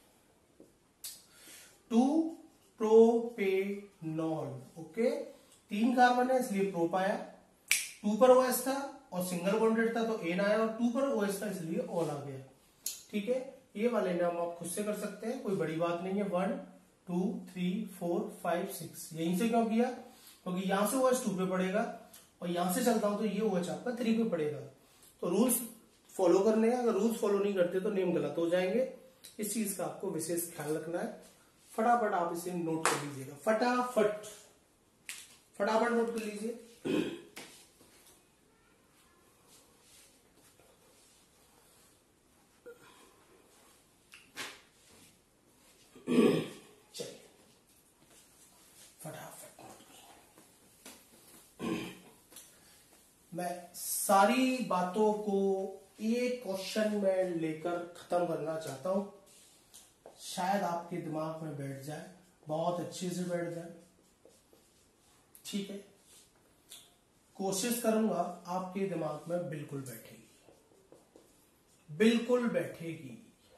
2 propanol, okay. 3 carbon है इसलिए प्रोप आया, 2 पर OH था और सिंगल बॉन्डेड था तो एन आया, और 2 पर OH था इसलिए ऑल आ गया। ठीक है, ये वाले नाम आप खुद से कर सकते हैं, कोई बड़ी बात नहीं है। 1 2 3 4 5 6 यहीं से क्यों किया, क्योंकि यहां से OH 2 पे पड़ेगा और यहां से चलता हूं तो ये OH आपका 3 पे पड़ेगा। तो रूल्स फॉलो करने हैं, अगर रूल्स फॉलो नहीं करते तो नेम गलत हो जाएंगे। इस चीज का आपको विशेष ख्याल रखना है। फटाफट आप इसे नोट कर लीजिएगा, फटाफट फटाफट नोट कर लीजिए। चलिए फटाफट नोट करिए। मैं सारी बातों को एक क्वेश्चन में लेकर खत्म करना चाहता हूं, शायद आपके दिमाग में बैठ जाए, बहुत अच्छे से बैठ जाए। ठीक है, कोशिश करूंगा आपके दिमाग में बिल्कुल बैठेगी, बिल्कुल बैठेगी।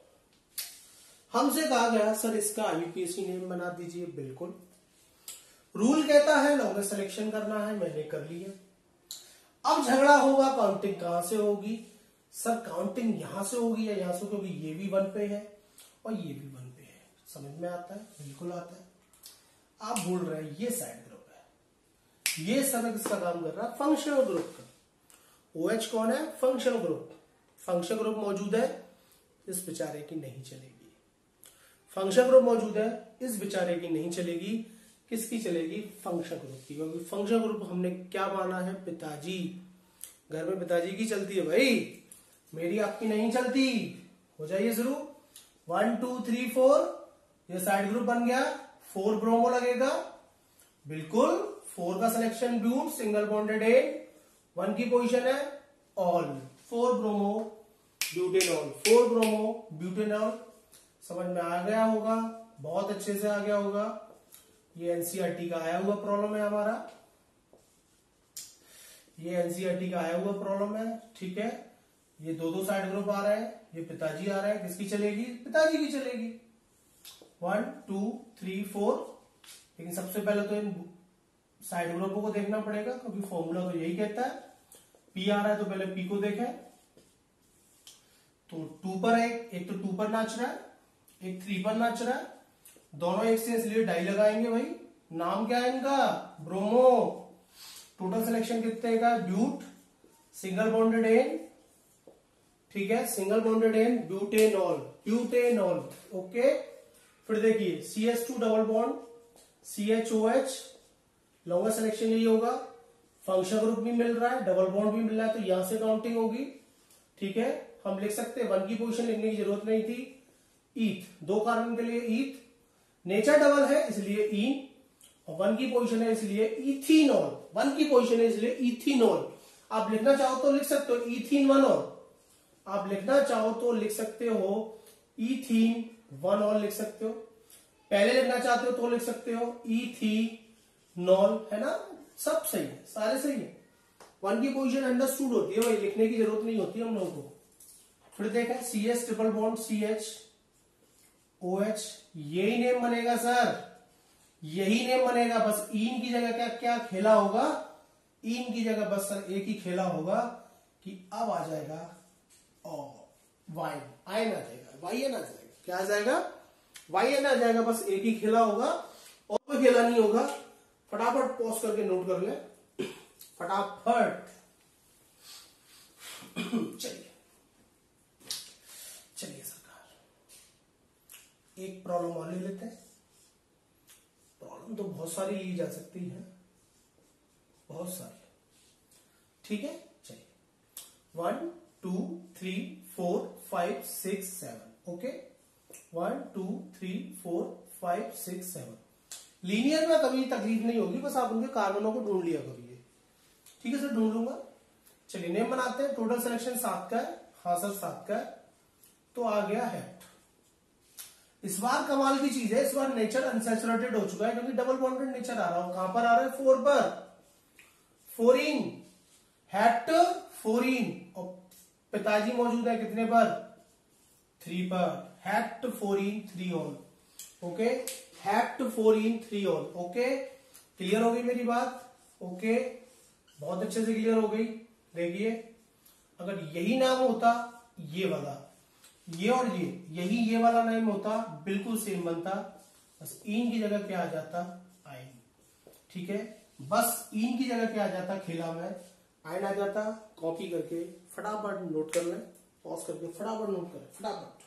हमसे कहा गया सर इसका IUPAC नेम बना दीजिए, बिल्कुल। रूल कहता है लॉन्गेस्ट सिलेक्शन करना है, मैंने कर लिया। अब झगड़ा होगा काउंटिंग कहां से होगी, सर काउंटिंग यहां से होगी या यहां से, क्योंकि ये भी 1 पे है और ये भी 1 पे है। समझ में आता है, बिल्कुल आता है। आप बोल रहे हैं ये साइड ग्रुप है, ये सब किसका काम कर रहा है, फंक्शनल ग्रुप का। OH कौन है, फंक्शनल ग्रुप। फंक्शनल ग्रुप मौजूद है, इस बेचारे की नहीं चलेगी। फंक्शन ग्रुप मौजूद है, इस बेचारे की नहीं चलेगी। किसकी चलेगी, फंक्शन ग्रुप की, क्योंकि फंक्शन ग्रुप हमने क्या माना है, पिताजी। घर में पिताजी की चलती है भाई, मेरी आपकी नहीं चलती। हो जाइए शुरू। 1 2 3 4 ये साइड ग्रुप बन गया, 4 ब्रोमो लगेगा, बिल्कुल। 4 का selection but, single bonded ane, 1 की पोजीशन है ol, 4 bromo butanol, 4 bromo butanol. समझ में आ गया होगा, बहुत अच्छे से आ गया होगा। ये एनसीईआरटी का आया हुआ प्रॉब्लम है हमारा, ये एनसीईआरटी का आया हुआ प्रॉब्लम है। ठीक है, ये दो साइड ग्रुप आ रहे हैं, ये पिताजी आ रहा है, किसकी चलेगी, पिताजी की चलेगी। 1 2 3 4, लेकिन सबसे पहले तो इन साइड ग्रुपों को देखना पड़ेगा, क्योंकि फॉर्मूला तो यही कहता है। पी आ रहा है तो पहले पी को देखें, तो 2 पर एक तो 2 पर नाच रहा है, एक 3 पर नाच रहा है, दोनों एक से इसलिए डाई लगाएंगे भाई। नाम क्या है इनका, ब्रोमो। टोटल सिलेक्शन कितने का, ब्यूट, सिंगल बॉन्डेड एन, ठीक है, single bonded ane, butanol, butanol, okay. फिर देखिए CH2 double bond, CHOH, longest selection यही होगा। फंक्शन ग्रुप भी मिल रहा है, डबल बॉन्ड भी मिल रहा है, तो यहां से काउंटिंग होगी। ठीक है, हम लिख सकते हैं 1 की पोजीशन लिखने की जरूरत नहीं थी। ईथ, 2 कार्बन के लिए ईथ, नेचर डबल है इसलिए ईन, और 1 की पोजीशन है इसलिए इथीनॉल, 1 की पोजीशन है इसलिए इथीनॉल। आप लिखना चाहो तो लिख सकते हो इथीन 1 और, आप लिखना चाहो तो लिख सकते हो इथीन 1 और लिख सकते हो। पहले लिखना चाहते हो तो लिख सकते हो इथीनॉल, है ना, सब सही है, सारे सही है। 1 की पोजीशन अंडरस्टूड होती है भाई, लिखने की जरूरत नहीं होती हम लोगों को। फिर देखा CH triple bond, CH OH, यही नेम बनेगा सर, यही नेम बनेगा। बस इन की जगह क्या क्या खेला होगा, इन की जगह बस सर एक ही खेला होगा कि अब आ जाएगा वाइन, आयन आ जाएगा, वाइन आ जाएगा, क्या आ जाएगा, वाइन आ जाएगा। बस एक ही खेला होगा और कोई खेला नहीं होगा। फटाफट पॉज करके नोट कर ले, फटाफट। चलिए चलिए सरकार, एक प्रॉब्लम और ले लेते हैं। प्रॉब्लम तो बहुत सारी ली जा सकती है, बहुत सारी, ठीक है। चलिए 1 2 3 4 5 6 7, ओके। 1 2 3 4 5 6 7। लीनियर में कभी तकलीफ नहीं होगी, बस आप उनके कार्बनों को ढूंढ लिया करिए, ठीक है सर, ढूंढ लूंगा। चलिए नेम बनाते हैं। टोटल सिलेक्शन 7 का है। हाँ सर 7 का है। तो आ गया हेक्ट। इस बार कमाल की चीज है, इस बार नेचर अनसैचुरेटेड हो चुका है क्योंकि डबल बॉन्डेड नेचर आ रहा है। कहां पर आ रहा है? 4 पर। फोरीन हेक्ट फोरीन, और पिताजी मौजूद है कितने पर? 3 पर। Hept four ene 3 ol. Okay, hept four ene 3 ol. Okay, clear हो गई मेरी बात? ओके, बहुत अच्छे से क्लियर हो गई। देखिए अगर यही नाम होता ये वाला, ये और यही ये वाला नाम होता, बिल्कुल सेम बनता, बस इन की जगह क्या आ जाता? आइन। ठीक है, बस इन की जगह क्या आ जाता? खेला में आइन आ जाता। कॉपी करके फटाफट नोट कर लें, पॉज करके फटाफट नोट करें, फटाफट।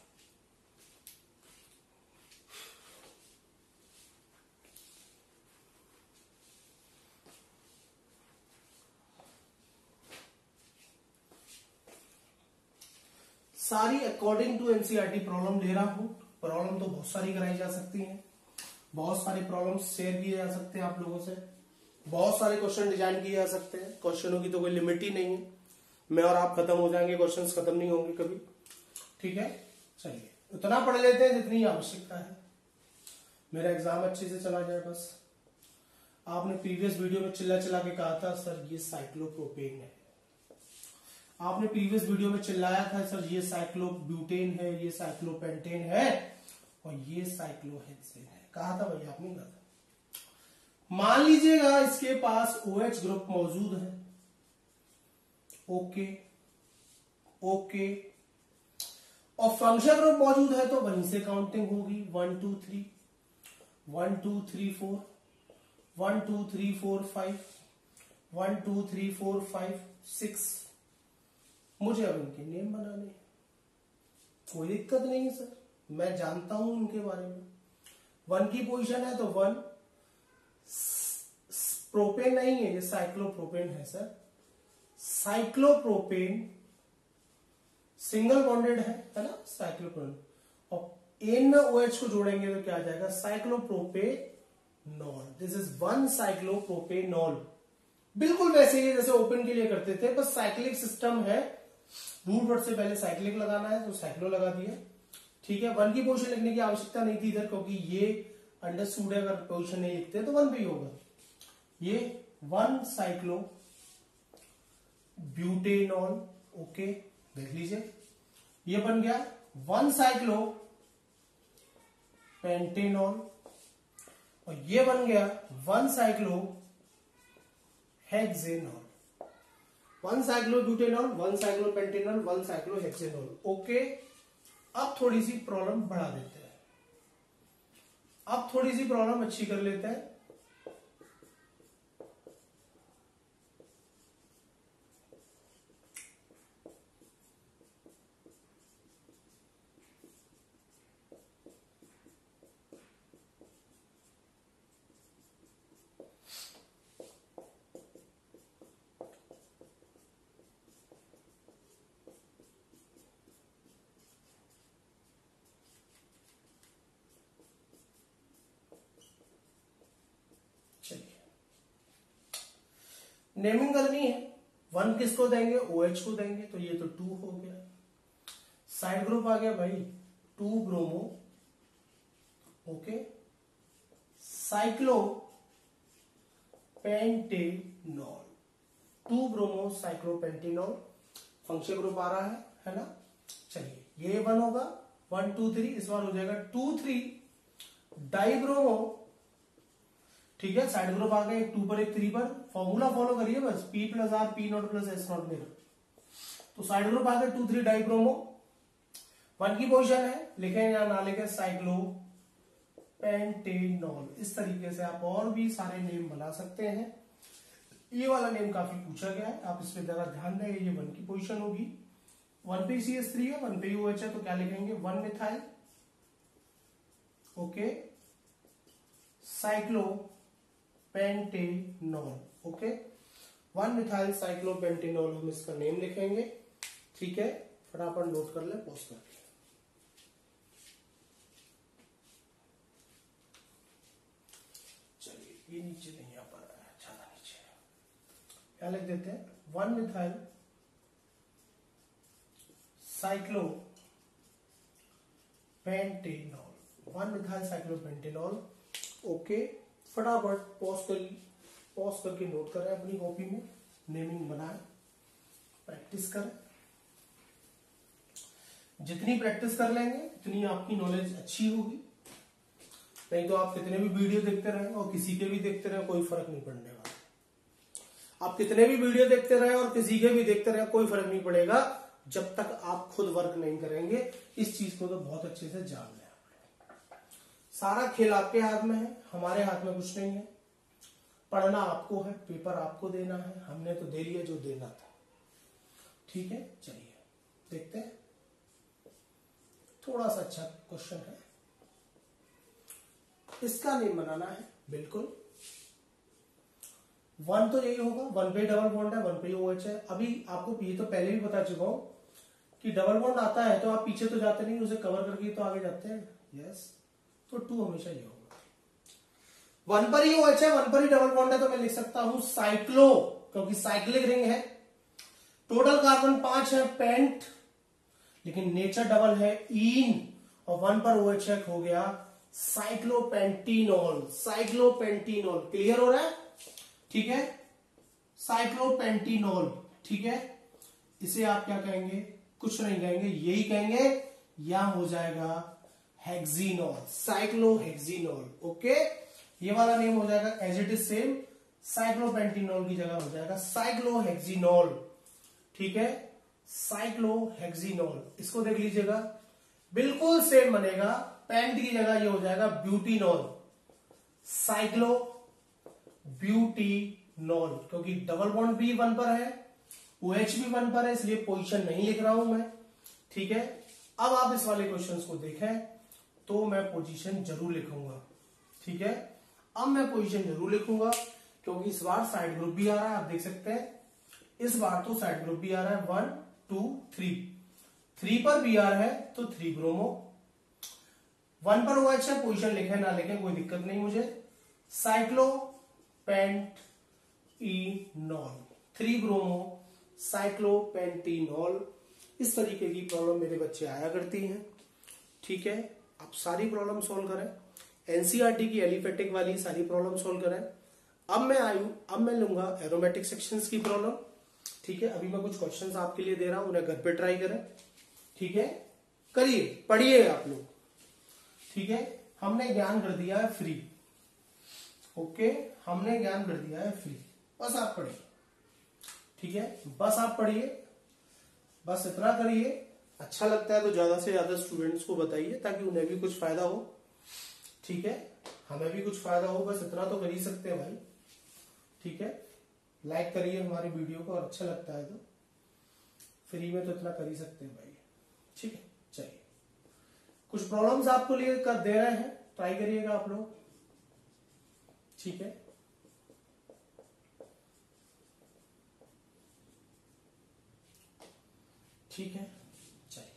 सारी अकॉर्डिंग टू एनसीईआरटी प्रॉब्लम ले रहा हूं। प्रॉब्लम तो बहुत सारी कराई जा सकती हैं, बहुत सारे प्रॉब्लम शेयर किए जा सकते हैं आप लोगों से, बहुत सारे क्वेश्चन डिजाइन किए जा सकते हैं। क्वेश्चनों की तो कोई लिमिट ही नहीं है। मैं और आप खत्म हो जाएंगे, क्वेश्चंस खत्म नहीं होंगे कभी। ठीक है, चलिए उतना पढ़ लेते हैं जितनी आवश्यकता है, मेरा एग्जाम अच्छे से चला जाए बस। आपने प्रीवियस वीडियो में चिल्ला चिल्ला के कहा था सर ये साइक्लोप्रोपेन है, आपने प्रीवियस वीडियो में चिल्लाया था सर ये साइक्लोब्यूटेन है, ये साइक्लोपेंटेन है और ये साइक्लोहेक्सेन है। कहा था भैया, आपने कहा था। मान लीजिएगा इसके पास OH ग्रुप मौजूद है। ओके ओके, और फंक्शन ग्रुप मौजूद है तो वहीं से काउंटिंग होगी। 1 2 3 1 2 3 4 1 2 3 4 5 1 2 3 4 5 6। मुझे अब इनके नेम बनाने, कोई दिक्कत नहीं है सर, मैं जानता हूं इनके बारे में। 1 की पोजीशन है तो 1 प्रोपेन नहीं है, ये साइक्लोप्रोपेन है सर। साइक्लोप्रोपेन सिंगल बॉन्डेड है ना, साइक्लोप्रोपेन, और एन में OH को जोड़ेंगे तो क्या आ जाएगा? साइक्लोप्रोपेनॉल। This is 1 cyclopropanol. बिल्कुल वैसे ही जैसे ओपन के लिए करते थे, बस साइक्लिक सिस्टम है। रूट वर्ड से पहले साइक्लिक लगाना है तो साइक्लो लगा दिया। ठीक है, 1 की पोजीशन लिखने की आवश्यकता नहीं थी इधर, क्योंकि ये अंडरस्टूड है, अगर पोजीशन नहीं लिखते तो 1 पे ही होगा। ये 1 साइक्लो ब्यूटेनॉल। ओके, देख लीजिए ये बन गया 1 साइक्लो पेंटेनॉल, और ये बन गया 1 cyclo hexanol. 1 cyclo butanol, 1 cyclo pentanol, 1 cyclo hexanol. Okay, अब थोड़ी सी प्रॉब्लम बढ़ा देते हैं, अब थोड़ी सी प्रॉब्लम अच्छी कर लेते हैं। नेमिंग करनी है। 1 किसको देंगे? OH को देंगे, तो ये तो 2 हो गया। साइड ग्रुप आ गया भाई 2 bromo. Okay, cyclo pentanol, 2 bromo cyclopentanol. Function group आ रहा है ना। चलिए ये 1 होगा, 1 2 3, इस बार हो जाएगा 2 3 डाइब्रोमो। ठीक है, साइड ग्रुप आ गए, 2 पर 1 3 पर। फॉर्मूला फॉलो करिए बस, P + R P naught + S naught मेरा। तो साइड ग्रुप आ गए 2 3 डाइब्रोमो। 1 की पोजीशन है, लिखें या ना लिखें, साइक्लो पेंटेनॉल। इस तरीके से आप और भी सारे नेम बना सकते हैं। ये वाला नेम काफी पूछा गया है, आप इसमें जरा ध्यान दें। ये 1 की पोजीशन होगी, 1 पे CH3 है, 1 पे OH है, तो क्या लिखेंगे? 1 methyl. Okay, cyclo pentanol. Okay, 1 methyl cyclopentanol हम इसका नेम लिखेंगे। ठीक है, फटाफट नोट कर ले, पॉज करके। चलिए ये नीचे नहीं आ पा रहा है, ज्यादा नीचे क्या लिख देते हैं? 1 methyl cyclopentanol, 1 methyl cyclopentanol. Okay, फटाफट पॉज करके नोट करें अपनी कॉपी में, नेमिंग बनाए, प्रैक्टिस करें। जितनी प्रैक्टिस कर लेंगे उतनी आपकी नॉलेज अच्छी होगी। नहीं तो आप कितने भी वीडियो देखते रहें और किसी के भी देखते रहे, कोई फर्क नहीं पड़ने वाला। आप कितने भी वीडियो देखते रहे और किसी के भी देखते रहे, कोई फर्क नहीं पड़ेगा जब तक आप खुद वर्क नहीं करेंगे। इस चीज को तो बहुत अच्छे से जान लें। सारा खेल आपके हाथ में है, हमारे हाथ में कुछ नहीं है। पढ़ना आपको है, पेपर आपको देना है, हमने तो दे लिया जो देना था। ठीक है, चलिए देखते हैं। थोड़ा सा अच्छा क्वेश्चन है, इसका नेम बनाना है। बिल्कुल 1 तो यही होगा, 1 पे डबल बॉन्ड है, 1 पे OH है। अभी आपको ये तो पहले भी बता चुका हूं कि डबल बॉन्ड आता है तो आप पीछे तो जाते नहीं, उसे कवर करके तो आगे जाते हैं। यस, तो 2 हमेशा ये होगा। 1 पर ही OH है, 1 पर ही डबल बॉन्ड है, तो मैं लिख सकता हूं साइक्लो, क्योंकि साइक्लिक रिंग है। टोटल कार्बन 5 है, पेंट, लेकिन नेचर डबल है, ईन, और 1 पर OH हो गया साइक्लोपेंटीनॉल। साइक्लोपेंटीनॉल क्लियर हो रहा है? ठीक है, साइक्लोपेंटीनॉल। ठीक है, इसे आप क्या कहेंगे? कुछ नहीं कहेंगे, यही कहेंगे, या हो जाएगा हेक्सिनॉल, साइक्लोहेक्सिनॉल। ओके, ये वाला नेम हो जाएगा as it is same, cyclopentenol की जगह हो जाएगा साइक्लोहेक्सिनॉल। ठीक है, साइक्लोहेक्सिनॉल। इसको देख लीजिएगा, बिल्कुल सेम बनेगा। पेंट की जगह ये हो जाएगा ब्यूटीनॉल, साइक्लो ब्यूटीनॉल, क्योंकि डबल बॉन्ड भी 1 पर है, OH भी 1 पर है, इसलिए पोजीशन नहीं लिख रहा हूं मैं। ठीक है, अब आप इस वाले क्वेश्चंस को देखें तो मैं पोजीशन जरूर लिखूंगा। ठीक है, अब मैं पोजीशन जरूर लिखूंगा, क्योंकि इस बार साइड ग्रुप भी आ रहा है, आप देख सकते हैं। इस बार तो साइड ग्रुप भी आ रहा है, 1 2 3, 3 पर Br है तो 3 ब्रोमो, 1 पर OH है, पोजीशन लिखे ना लिखे कोई दिक्कत नहीं मुझे। Cyclopentenol, 3 bromo cyclopentenol. इस तरीके की प्रॉब्लम मेरे बच्चे आया करती हैं। ठीक है, आप सारी प्रॉब्लम सॉल्व करें, एनसीईआरटी की एलिफेटिक वाली सारी प्रॉब्लम सॉल्व करें। अब मैं लूंगा एरोमेटिक सेक्शंस की प्रॉब्लम। ठीक है, अभी मैं कुछ क्वेश्चंस आपके लिए दे रहा हूं, उन्हें घर पे ट्राई करें। ठीक है, करिए, पढ़िए आप लोग। ठीक है, हमने ज्ञान कर दिया है फ्री। ओके, हमने ज्ञान कर दिया है फ्री, बस आप पढ़िए। ठीक है, बस आप पढ़िए, बस इतना करिए। अच्छा लगता है तो ज्यादा से ज्यादा स्टूडेंट्स को बताइए, ताकि उन्हें भी कुछ फायदा हो। ठीक है, हमें भी कुछ फायदा हो, बस इतना तो कर ही सकते हैं भाई। ठीक है, लाइक करिए हमारी वीडियो को, और अच्छा लगता है तो फ्री में तो इतना कर ही सकते हैं भाई। ठीक है, चलिए कुछ प्रॉब्लम्स आपको लिए कर दे रहे हैं, ट्राई करिएगा आप लोग। ठीक है, ठीक है, चलिए।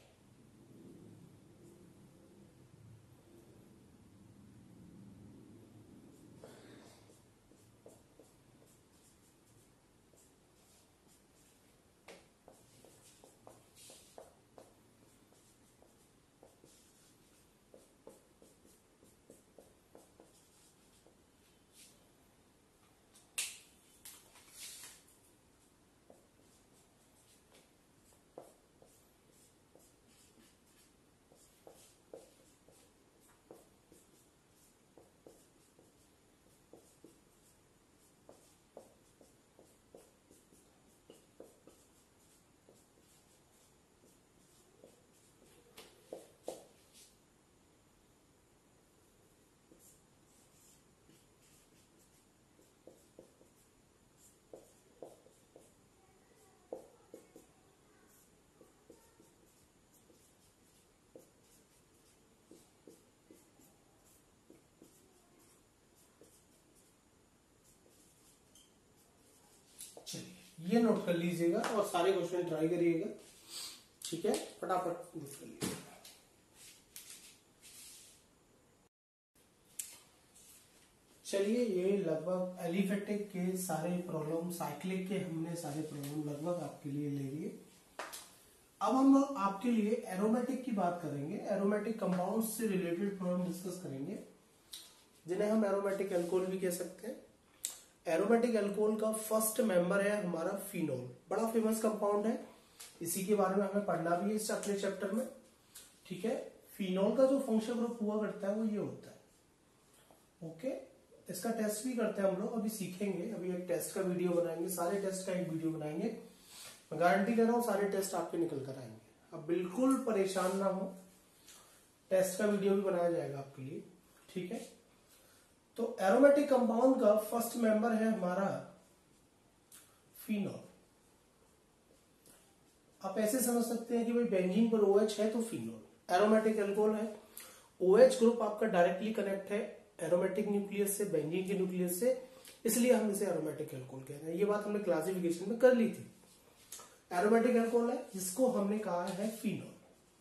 चलिए, ये नोट कर लीजिएगा और सारे क्वेश्चन ट्राई करिएगा। ठीक है, फटाफट नोट कर लीजिएगा। चलिए, ये लगभग एलिफेटिक के सारे प्रॉब्लम, साइक्लिक के हमने सारे प्रॉब्लम लगभग आपके लिए ले लिए। अब हम लोग आपके लिए एरोमेटिक की बात करेंगे। एरोमेटिक कंपाउंड से रिलेटेड थोड़ा हम डिस्कस करेंगे, जिन्हें हम एरोमेटिक अल्कोहल भी कह सकते हैं। एरोमेटिक अल्कोहल का फर्स्ट मेंबर है हमारा फिनोल। बड़ा फेमस कंपाउंड है, इसी के बारे में हमें पढ़ना भी है इस अपने चैप्टर में। ठीक है, फिनोल का जो फंक्शन ग्रुप हुआ करता है वो ये होता है। ओके, इसका टेस्ट भी करते हैं हम लोग, अभी सीखेंगे। अभी एक टेस्ट का वीडियो बनाएंगे, सारे टेस्ट का एक वीडियो बनाएंगे। मैं गारंटी दे रहा हूं सारे टेस्ट आपके निकल कर आएंगे। अब बिल्कुल परेशान ना हो, टेस्ट का वीडियो भी बनाया जाएगा आपके लिए। ठीक है, तो एरोमेटिक कंपाउंड का फर्स्ट मेंबर है हमारा फिनोल। आप ऐसे समझ सकते हैं कि भाई बेंजीन पर OH है तो फिनोल एरोमेटिक अल्कोहल है। OH ग्रुप आपका डायरेक्टली कनेक्ट है एरोमेटिक न्यूक्लियस से, बेंजीन के न्यूक्लियस से, इसलिए हम इसे एरोमेटिक अल्कोहल कह रहे हैं। ये बात हमने क्लासिफिकेशन में कर ली थी। एरोमेटिक अल्कोहल है जिसको हमने कहा है फिनोल।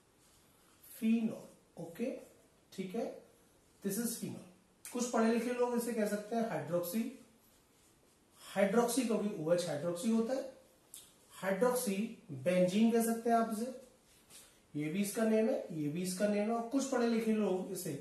फिनोल, ओके, ठीक है, दिस इज फिनोल। कुछ पढ़े लिखे लोग इसे कह सकते हैं हाइड्रोक्सी। हाइड्रोक्सी क्योंकि OH हाइड्रोक्सी होता है। हाइड्रोक्सी बेंजीन कह सकते हैं आप इसे, ये भी इसका नेम है, ये भी इसका नेम है। और कुछ पढ़े लिखे लोग इसे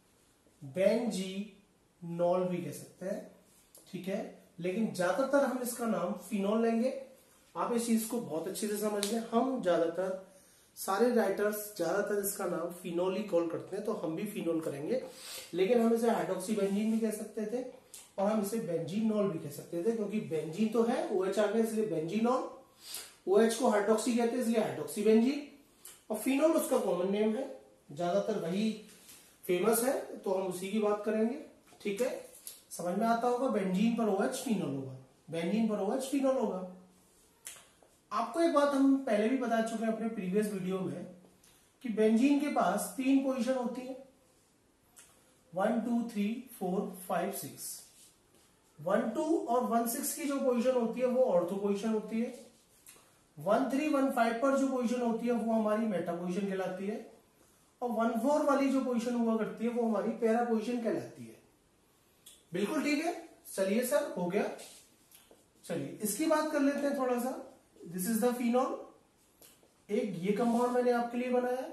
बेंजीनॉल भी कह सकते हैं। ठीक है, लेकिन ज्यादातर हम इसका नाम फिनोल लेंगे। आप इस चीज को बहुत अच्छे से समझ लें, हम ज्यादातर सारे राइटर्स ज्यादातर इसका नाम फिनोल ही कॉल करते हैं, तो हम भी फिनोल करेंगे। लेकिन हम इसे हाइड्रोक्सी बेंजीन भी कह सकते थे और हम इसे बेंजीनॉल भी कह सकते थे, क्योंकि बेंजीन तो है, OH आ गया इसलिए बेंजीनॉल। OH को हाइड्रोक्सी कहते हैं इसलिए हाइड्रोक्सी बेंजीन, और फिनोल उसका कॉमन नेम है, ज्यादातर वही फेमस है, तो हम उसी की बात करेंगे। ठीक है, समझ में आता होगा। बेंजीन पर OH फिनोल होगा, बेंजीन पर OH फिनोल होगा। आपको एक बात हम पहले भी बता चुके हैं अपने प्रीवियस वीडियो में कि बेंजीन के पास 3 पोजीशन होती है, 1 2 3 4 5 6। 1 2 और 1 6 की जो पोजीशन होती है वो ऑर्थो पोजीशन होती है। 1 3 1 5 पर जो पोजीशन होती है वो हमारी मेटा पोजीशन कहलाती है, और 1 4 वाली जो पोजीशन हुआ करती है वो हमारी पैरा पोजीशन कहलाती है। बिल्कुल ठीक है, चलिए सर, हो गया। चलिए इसकी बात कर लेते हैं थोड़ा सा। This is the phenol. एक ये कंपाउंड मैंने आपके लिए बनाया,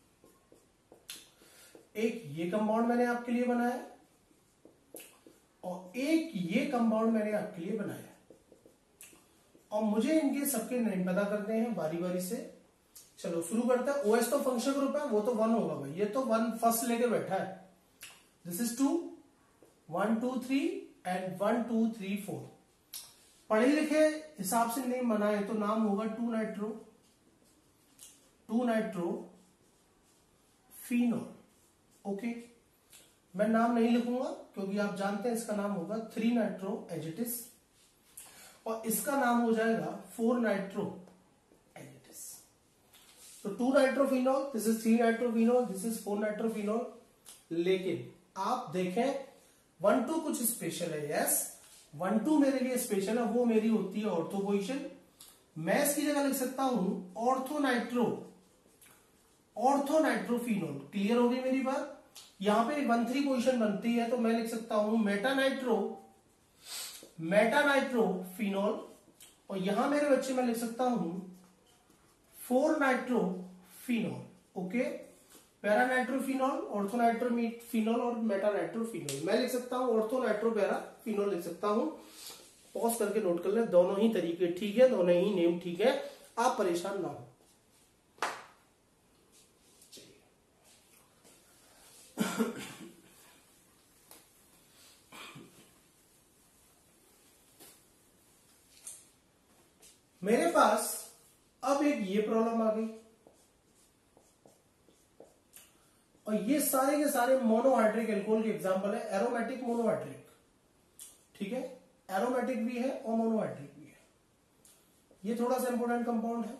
एक ये कंपाउंड मैंने आपके लिए बनाया, और एक ये कंपाउंड मैंने आपके लिए बनाया, और मुझे इनके सबके नेम पता करने हैं बारी बारी से। चलो शुरू करते हैं। OH तो फंक्शन ग्रुप है, वो तो 1 होगा भाई, ये तो 1 फर्स्ट लेके बैठा है। This is 2 1 2 3 and 1 2 3 4। पढ़े लिखे हिसाब से नेम बनाए तो नाम होगा 2 नाइट्रो फिनोल। ओके, मैं नाम नहीं लिखूंगा क्योंकि आप जानते हैं इसका नाम होगा 3 नाइट्रो एजिटिस, और इसका नाम हो जाएगा 4 नाइट्रो एजिटिस। तो 2 nitro phenol, this is 3 nitro phenol, this is 4 nitro phenol. लेकिन आप देखें 1 2 कुछ स्पेशल है। यस, 1 2 मेरे लिए स्पेशल है, वो मेरी होती है ऑर्थो पोजीशन। मैं इसकी जगह लिख सकता हूं ऑर्थो नाइट्रो फिनोल। क्लियर होगी मेरी बात? यहां पे 1 3 पोजीशन बनती है तो मैं लिख सकता हूं मेटा नाइट्रो फिनोल, और यहां मेरे बच्चे मैं लिख सकता हूं 4 nitro phenol. Okay, para nitro phenol, ortho nitro phenol और मेटा नाइट्रो फिनोल। मैं लिख सकता हूं ऑर्थो नाइट्रो पैरा फिनोल लिख सकता हूं। पॉज करके नोट कर ले, दोनों ही तरीके ठीक है, दोनों ही नेम ठीक है, आप परेशान ना हो। मेरे पास अब एक ये प्रॉब्लम आ गई, और ये सारे के सारे मोनोहाइड्रिक अल्कोहल के एग्जांपल है। एरोमेटिक मोनोहाइड्रिक, ठीक है, एरोमेटिक भी है और मोनोहाइड्रिक भी है। ये थोड़ा सा इंपोर्टेंट कंपाउंड है,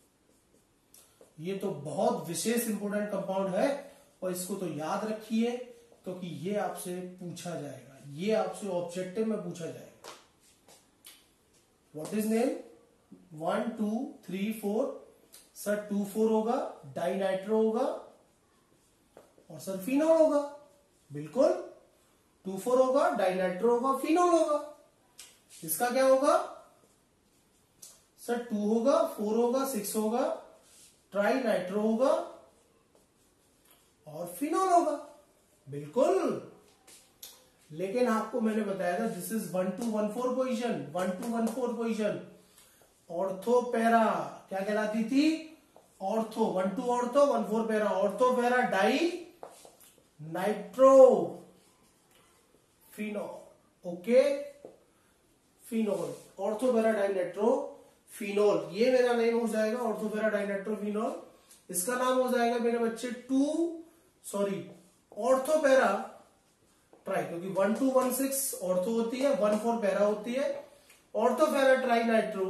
ये तो बहुत विशेष इंपोर्टेंट कंपाउंड है, और इसको तो याद रखिए क्योंकि ये आपसे पूछा जाएगा, ये आपसे ऑब्जेक्टिव में पूछा जाएगा। What is name? 1 2 3 4। सर 2 4 होगा, डाइनाइट्रो होगा, और सर फिनोल होगा। बिल्कुल 2 4 होगा, डाइनाइट्रो होगा, फिनोल होगा। इसका क्या होगा? सर 2 होगा, 4 होगा, 6 होगा, ट्राई नाइट्रो होगा और फिनॉल होगा, बिल्कुल। लेकिन आपको मैंने बताया था this is 1214 position, 1214 position. Ortho para क्या कहलाती थी? Ortho, 12 ortho 14 para, ortho para di nitro phenol. Okay, phenol, ortho para di nitro phenol, ये मेरा नेम हो जाएगा ortho para di nitro phenol. इसका नाम हो जाएगा मेरे बच्चे ऑर्थो पैरा ट्राई, क्योंकि 1216 ऑर्थो होती है, 14 पैरा होती है। Ortho para tri nitro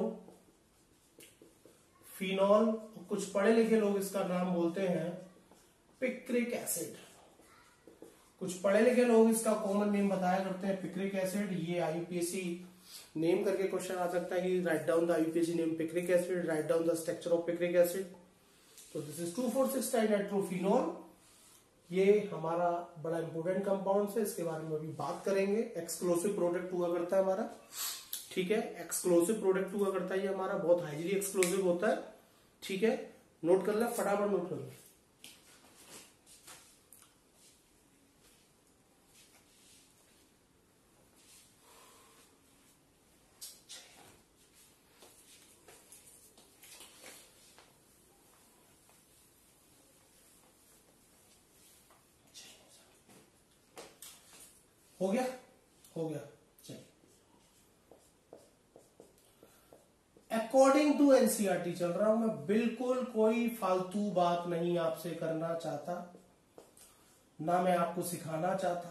phenol, कुछ पढ़े लिखे लोग इसका नाम बोलते हैं पिक्रिक एसिड। कुछ पढ़े लिखे लोग इसका कॉमन नेम बताया करते हैं पिक्रिक एसिड। ये आईयूपीएससी नेम करके क्वेश्चन आ सकता है कि write down the IUPAC name picric acid, write down the structure of picric acid. तो दिस इज 2,4,6 ट्राइनाइट्रोफिनॉल। ये हमारा बड़ा इंपोर्टेंट कंपाउंड है, इसके बारे में अभी बात करेंगे। एक्सक्लूसिव प्रोडक्ट हुआ करता है हमारा, ठीक है, एक्सक्लूसिव प्रोडक्ट हुआ करता है ये हमारा, बहुत हाईली एक्सक्लूसिव होता है, ठीक है। नोट कर ले, फटाफट नोट कर ले। हो गया, हो गया, चलिए। अकॉर्डिंग टू एनसीईआरटी चल रहा हूं मैं, बिल्कुल कोई फालतू बात नहीं आपसे करना चाहता, ना मैं आपको सिखाना चाहता।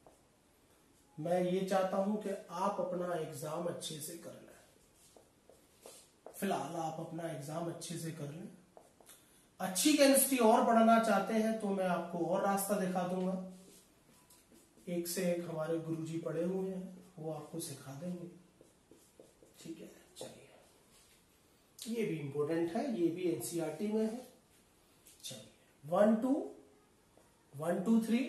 मैं ये चाहता हूं कि आप अपना एग्जाम अच्छे से कर लें। फिलहाल आप अपना एग्जाम अच्छे से कर लें। अच्छी केमिस्ट्री और पढ़ना चाहते हैं तो मैं आपको और रास्ता दिखा दूंगा। एक से एक हमारे गुरुजी पढ़े हुए हैं, वो आपको सिखा देंगे, ठीक है। चलिए, ये भी इंपॉर्टेंट है, ये भी एनसीईआरटी में है। चलिए, 1 2 1 2 3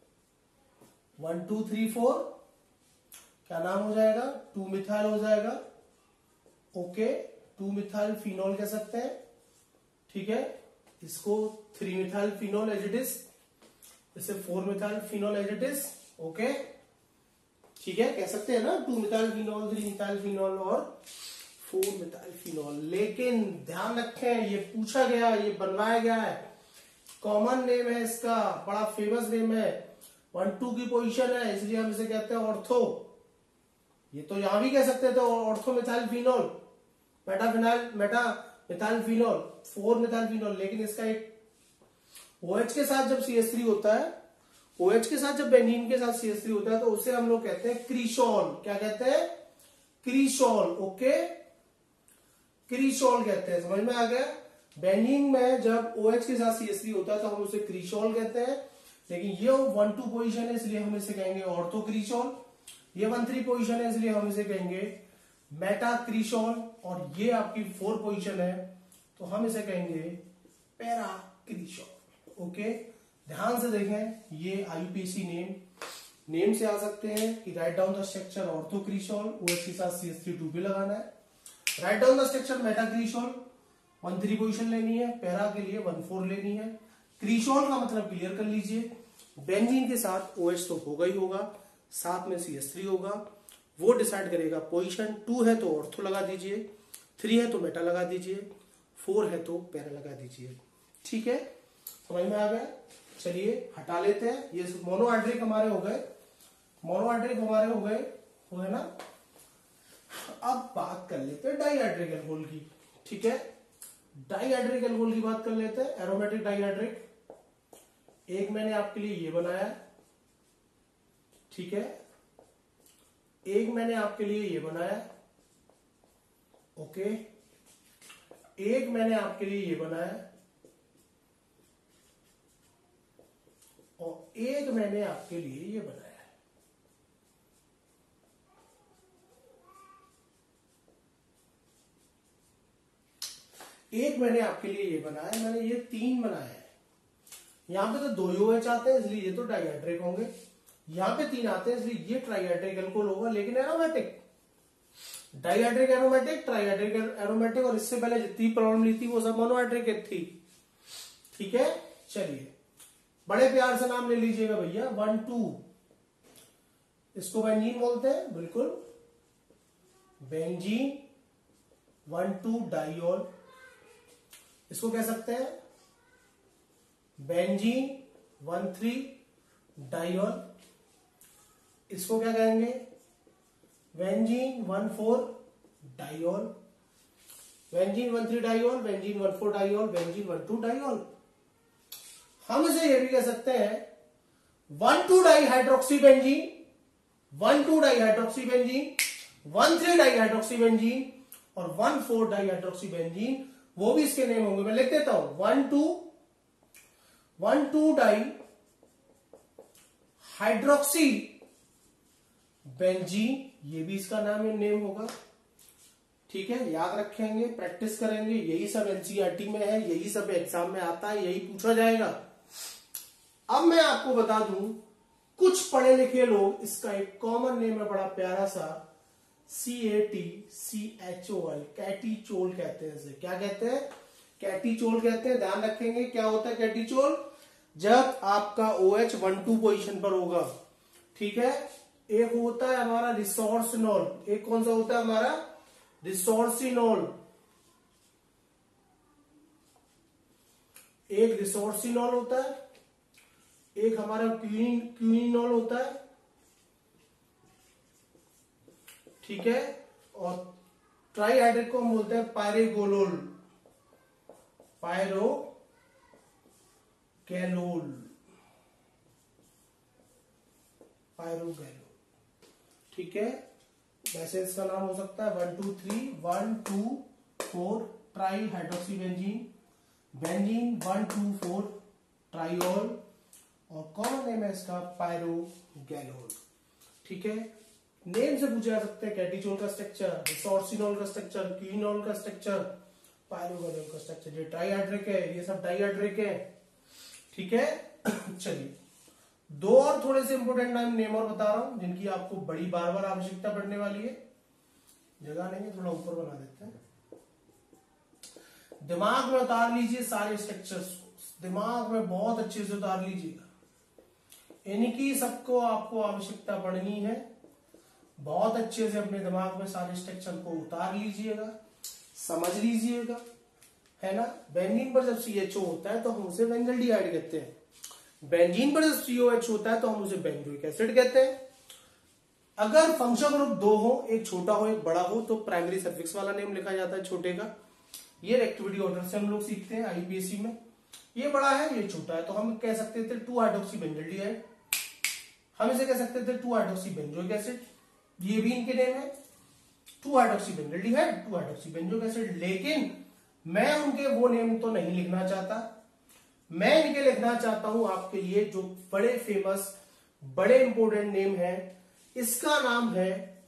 1 2 3 4 क्या नाम हो जाएगा? 2 मिथाइल हो जाएगा। ओके, 2 मिथाइल फिनॉल कह सकते हैं, ठीक है। इसको 3 methyl phenol as it is, इसे 4 methyl phenol as it is. Okay, ठीक है, कह सकते हैं ना 2 मिथाइल फिनॉल, 3 मिथाइल फिनॉल और 4 मिथाइल फिनॉल। लेकिन ध्यान रखें, ये पूछा गया, ये बनवाया गया है, कॉमन नेम है इसका, बड़ा फेमस नेम है, 1 2 की पोजीशन है, इसलिए हम इसे कहते हैं ऑर्थो। ये तो यहां भी कह सकते थे ortho methyl phenol, meta methyl phenol, 4 methyl phenol. लेकिन इसका एक OH के साथ जब CH3 होता है, OH के साथ जब बेंजीन के साथ CH3 होता है, तो उसे हम लोग कहते हैं क्रीशॉल। क्या कहते हैं? क्रीशॉल। ओके, क्रीशॉल कहते हैं, समझ में आ गया। बेंजीन में जब OH के साथ CH3 होता है तो हम उसे क्रीशॉल कहते हैं। लेकिन ये 1 2 पोजीशन है, इसलिए हम इसे कहेंगे ऑर्थो क्रीशॉल। ये 1 3 पोजीशन है, इसलिए हम इसे कहेंगे मेटा क्रीशॉल। और ये आपकी 4 पोजीशन है, तो हम इसे कहेंगे पैरा क्रीशॉल। ओके, ध्यान से देखें, ये आईयूपीएससी नेम से आ सकते हैं कि write down the structure ortho cresol, OH के साथ CH3 2 भी लगाना है। Write down the structure meta cresol, 1 3 position लेनी है, पैरा के लिए 1 4 लेनी है। क्रीशॉल का मतलब क्लियर कर लीजिए, बेंजीन के साथ OH तो होगा ही होगा, साथ में CH3 होगा, वो डिसाइड करेगा पोजीशन। 2 है तो ऑर्थो लगा दीजिए, 3 है तो मेटा लगा दीजिए, 4 है तो पैरा लगा दीजिए, ठीक है, समझ में आ गया। चलिए हटा लेते हैं, ये मोनोहाइड्रिक हमारे हो गए, मोनोहाइड्रिक हमारे हो गए ना। अब बात कर लेते हैं डाइहाइड्रिक एल्कोहल की, ठीक है। डाइहाइड्रिक एल्कोहल की बात कर लेते हैं, एरोमेटिक डाइहाइड्रिक। एक मैंने आपके लिए ये बनाया, ठीक है, एक मैंने आपके लिए ये बनाया, ओके, एक मैंने आपके लिए ये बनाया, और एक मैंने आपके लिए ये बनाया। एक मैंने आपके लिए ये बनाया, मैंने ये 3 बनाया है। यहां पे तो 2 OH आते हैं, इसलिए ये तो डाइहाइड्रिक होंगे। यहां पे 3 आते हैं, इसलिए ये ट्राइहाइड्रिक एल्कोहल होगा, लेकिन aromatic. Dihydric aromatic, trihydric aromatic, और इससे पहले जितनी प्रॉब्लम ली थी वो सब मोनोहाइड्रिक थी। ठीक है, चलिए बड़े प्यार से नाम ले लीजिएगा भैया। 1 2, इसको बेंजीन बोलते हैं, बिल्कुल बेंजीन। 1 2 डाइऑल, इसको कह सकते हैं बेंजीन। 1 3 डाइऑल, इसको क्या कहेंगे, benzene. 1 4 diol, benzene. 1 3 diol, benzene. 1 4 diol, benzene. 1 2 diol. हम इसे ये भी कह सकते हैं 1 2 di hydroxy benzene, 1 2 di hydroxy benzene, 1 3 di hydroxy benzene और 1 4 डाई हाइड्रोक्सी बेंजीन। वो भी इसके नेम होंगे, मैं लिख देता हूं। 1 2 डाई हाइड्रोक्सी बेंजीन, ये भी इसका नाम नेम होगा। ठीक है, याद रखेंगे, प्रैक्टिस करेंगे, यही सब एनसीईआरटी में है, यही सब एग्जाम में आता है, यही पूछा जाएगा। अब मैं आपको बता दूं, कुछ पढ़े लिखे लोग इसका एक कॉमन नेम है बड़ा प्यारा सा, CATCHOL, कैटीचोल कहते हैं इसे। क्या कहते हैं, कैटीचोल कहते हैं। ध्यान रखेंगे क्या होता है कैटीचोल, जब आपका OH 1 2 पोजीशन पर होगा। ठीक है, एक होता है हमारा रिसोर्सिनॉल, एक कौन सा होता है हमारा, रिसोर्सिनॉल। एक रिसोर्सिनॉल होता है, एक हमारा क्विनिनॉल होता है। ठीक है, और ट्राईहाइड्रेट को हम बोलते हैं पायरेगोलोल, पायरोगैलोल, पायरोगैलोल। ठीक है, वैसे इसका नाम हो सकता है 1 2 3, 1 2 4 tri hydroxy benzene, benzene. 1 2 4 triol, और कॉमन नेम है इसका पायरोगैलोल। ठीक है, नेम से पूछे जा सकते हैं कैटीचोल का स्ट्रक्चर, रिसोर्सिनॉल का स्ट्रक्चर, क्विनॉल का स्ट्रक्चर, पायरोगैलोल का स्ट्रक्चर। ये ट्राईहाइड्रिक है, ये सब डाईहाइड्रिक है। ठीक है, चलिए दो और थोड़े से इंपोर्टेंट नेम और बता रहा हूं, जिनकी आपको बड़ी बार बार आवश्यकता पड़ने वाली है। जगह नहीं है, थोड़ा ऊपर बना देते हैं। दिमाग में उतार लीजिए सारे स्ट्रक्चर्स को, दिमाग में बहुत अच्छे से उतार लीजिएगा। इनकी सबको आपको आवश्यकता पड़नी है। बहुत अच्छे से अपने दिमाग में सारे स्ट्रक्चर को उतार लीजिएगा, समझ लीजिएगा, है ना। बेंजीन पर जब CHO होता है तो हम उसे बेंजल्डिहाइड कहते हैं। बेंजीन पर जब COH होता है तो हम उसे बेंजोइक एसिड कहते हैं। अगर फंक्शनल ग्रुप 2 हो, एक छोटा हो एक बड़ा हो, तो प्राइमरी सफिक्स वाला नेम लिखा जाता है छोटे का। ये एक्टिविटी ऑर्डर से हम लोग सीखते हैं IUPAC में। ये बड़ा है, ये छोटा है, तो हम कह सकते थे 2 हाइड्रोक्सी बेंजल्डिहाइड, हम इसे कह सकते थे 2 हाइड्रोक्सी बेंजोइक एसिड। ये भी इनके नेम है, 2 hydroxy benzaldehyde, 2 hydroxy benzoic acid. लेकिन मैं उनके वो नेम तो नहीं लिखना चाहता, मैं इनके लिखना चाहता हूं आपके लिए जो बड़े फेमस, बड़े इंपोर्टेंट नेम है। इसका नाम है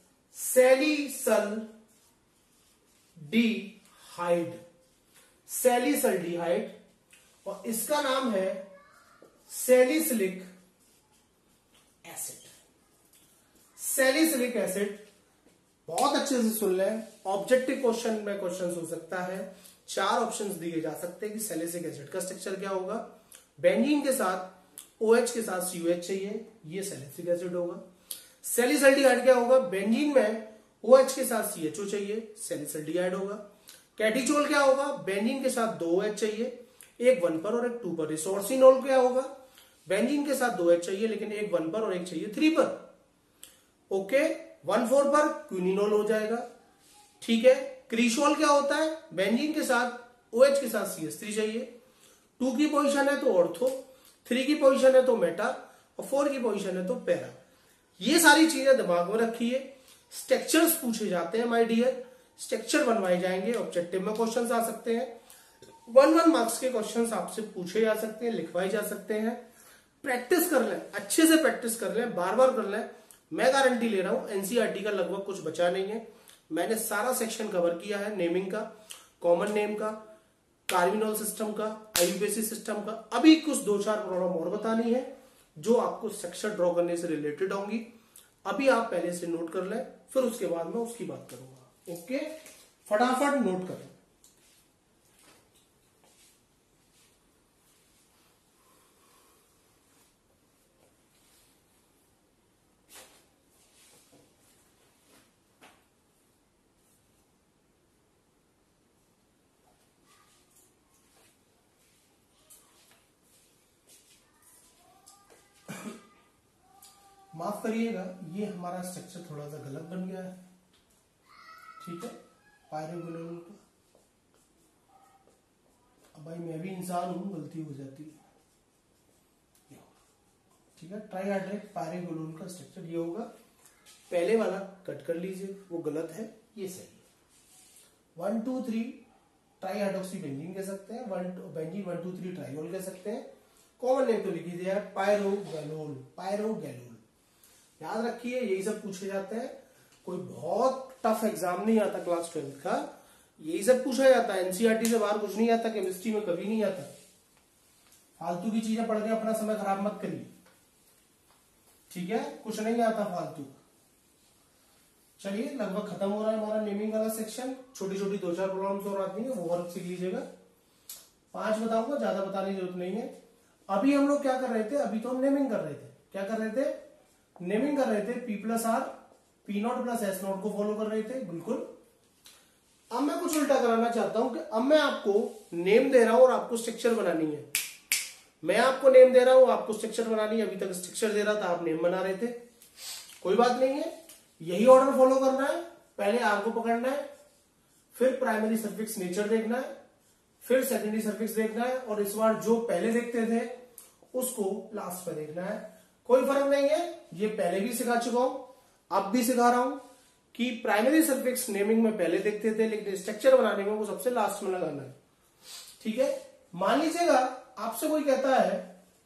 सैलिसल्डिहाइड, सैलिसल्डिहाइड, और इसका नाम है सैलिसिलिक एसिड। सैलिसिलिक एसिड बहुत अच्छे से सुन लें, ऑब्जेक्टिव क्वेश्चन में क्वेश्चन हो सकता है। 4 ऑप्शंस दिए जा सकते हैं कि सैलिसिलिक एसिड का स्ट्रक्चर क्या होगा। बेंजीन के साथ OH के साथ COH चाहिए, ये सैलिसिलिक एसिड होगा। सैलिसल्डिहाइड क्या होगा, बेंजीन में OH के साथ CHO चाहिए, सैलिसल्डिहाइड होगा। कैटीचोल क्या होगा, बेंजीन के साथ 2 OH चाहिए, एक 1 पर और एक 2 पर। रिसोर्सिनॉल क्या होगा, बेंजीन के साथ 2 H चाहिए लेकिन एक 1 पर और एक चाहिए 3 पर। ओके, 1 4 पर क्विनिनॉल हो जाएगा। ठीक है, क्रीशोल क्या होता है, बेंजीन के साथ OH के साथ CH3 चाहिए, 2 की पोजीशन है तो ऑर्थो, 3 की पोजीशन है तो मेटा, और 4 की पोजीशन है तो पैरा। ये सारी चीजें दिमाग में रखिए। स्ट्रक्चर्स पूछे जाते हैं माय डियर, स्ट्रक्चर बनवाए जाएंगे, ऑब्जेक्टिव में क्वेश्चंस आ सकते हैं, 1 मार्क्स के क्वेश्चंस आपसे पूछे जा सकते हैं, लिखवाए जा सकते हैं। प्रैक्टिस कर लें, अच्छे से प्रैक्टिस कर लें, बार बार कर लें। मैं गारंटी ले रहा हूं एनसीईआरटी का लगभग कुछ बचा नहीं है। मैंने सारा सेक्शन कवर किया है, नेमिंग का, कॉमन नेम का, कार्विनॉल सिस्टम का, IUPAC सिस्टम का। अभी कुछ 2-4 प्रॉब्लम और बतानी है जो आपको स्ट्रक्चर ड्रॉ करने से रिलेटेड होंगी। अभी आप पहले से नोट कर लें, फिर उसके बाद मैं उसकी बात करूंगा। ओके, फटाफट नोट कर लें। माफ करिएगा, ये हमारा स्ट्रक्चर थोड़ा सा गलत बन गया है, ठीक है, पायरोग्लोल का। अब भाई मैं भी इंसान हूं, गलती हो जाती है, ठीक है। ट्राइहाइड्रेट पायरोग्लोल का स्ट्रक्चर ये होगा। पहले वाला कट कर लीजिए, वो गलत है, ये सही है। 1 2 3 ट्राइहाइड्रोक्सी बेंजीन कह सकते हैं, बेंजीन 1 2 3 ट्राइयोल कह सकते हैं। कॉमन नेम तो लिख दिया है पायरोगैलोल, पायरोगैलोल। याद रखिए, यही सब पूछे जाते हैं, कोई बहुत टफ एग्जाम नहीं आता क्लास 12 का, यही सब पूछा जाता है। एनसीईआरटी से बाहर कुछ नहीं आता, केमिस्ट्री में कभी नहीं आता। फालतू की चीजें पढ़ के अपना समय खराब मत करिए, ठीक है, कुछ नहीं आता फालतू। चलिए, लगभग खत्म हो रहा है हमारा नेमिंग वाला सेक्शन। छोटी छोटी 2-4 प्रॉब्लम्स और आती हैं, वो वर्क सीख लीजिएगा। 5 बताऊंगा, ज्यादा बताने की जरूरत नहीं है। अभी हम लोग क्या कर रहे थे, अभी तो हम नेमिंग कर रहे थे। क्या कर रहे थे? नेमिंग कर रहे थे। P+R P0 + S0 को फॉलो कर रहे थे, बिल्कुल। अब मैं कुछ उल्टा कराना चाहता हूं कि अब मैं आपको नेम दे रहा हूं और आपको स्ट्रक्चर बनानी है। मैं आपको नेम दे रहा हूं, आपको स्ट्रक्चर बनानी है। अभी तक स्ट्रक्चर दे रहा था, आप नेम बना रहे थे, कोई बात नहीं है, यही ऑर्डर फॉलो करना है। पहले आर को पकड़ना है, फिर प्राइमरी सफिक्स नेचर देखना है, फिर सेकेंडरी सफिक्स देखना है, और इस बार जो पहले देखते थे उसको लास्ट में देखना है। कोई फर्क नहीं है, ये पहले भी सिखा चुका हूं, अब भी सिखा रहा हूं कि प्राइमरी सफिक्स नेमिंग में पहले देखते थे, लेकिन स्ट्रक्चर बनाने में वो सबसे लास्ट में लगाना है, ठीक है। मान लीजिएगा आपसे कोई कहता है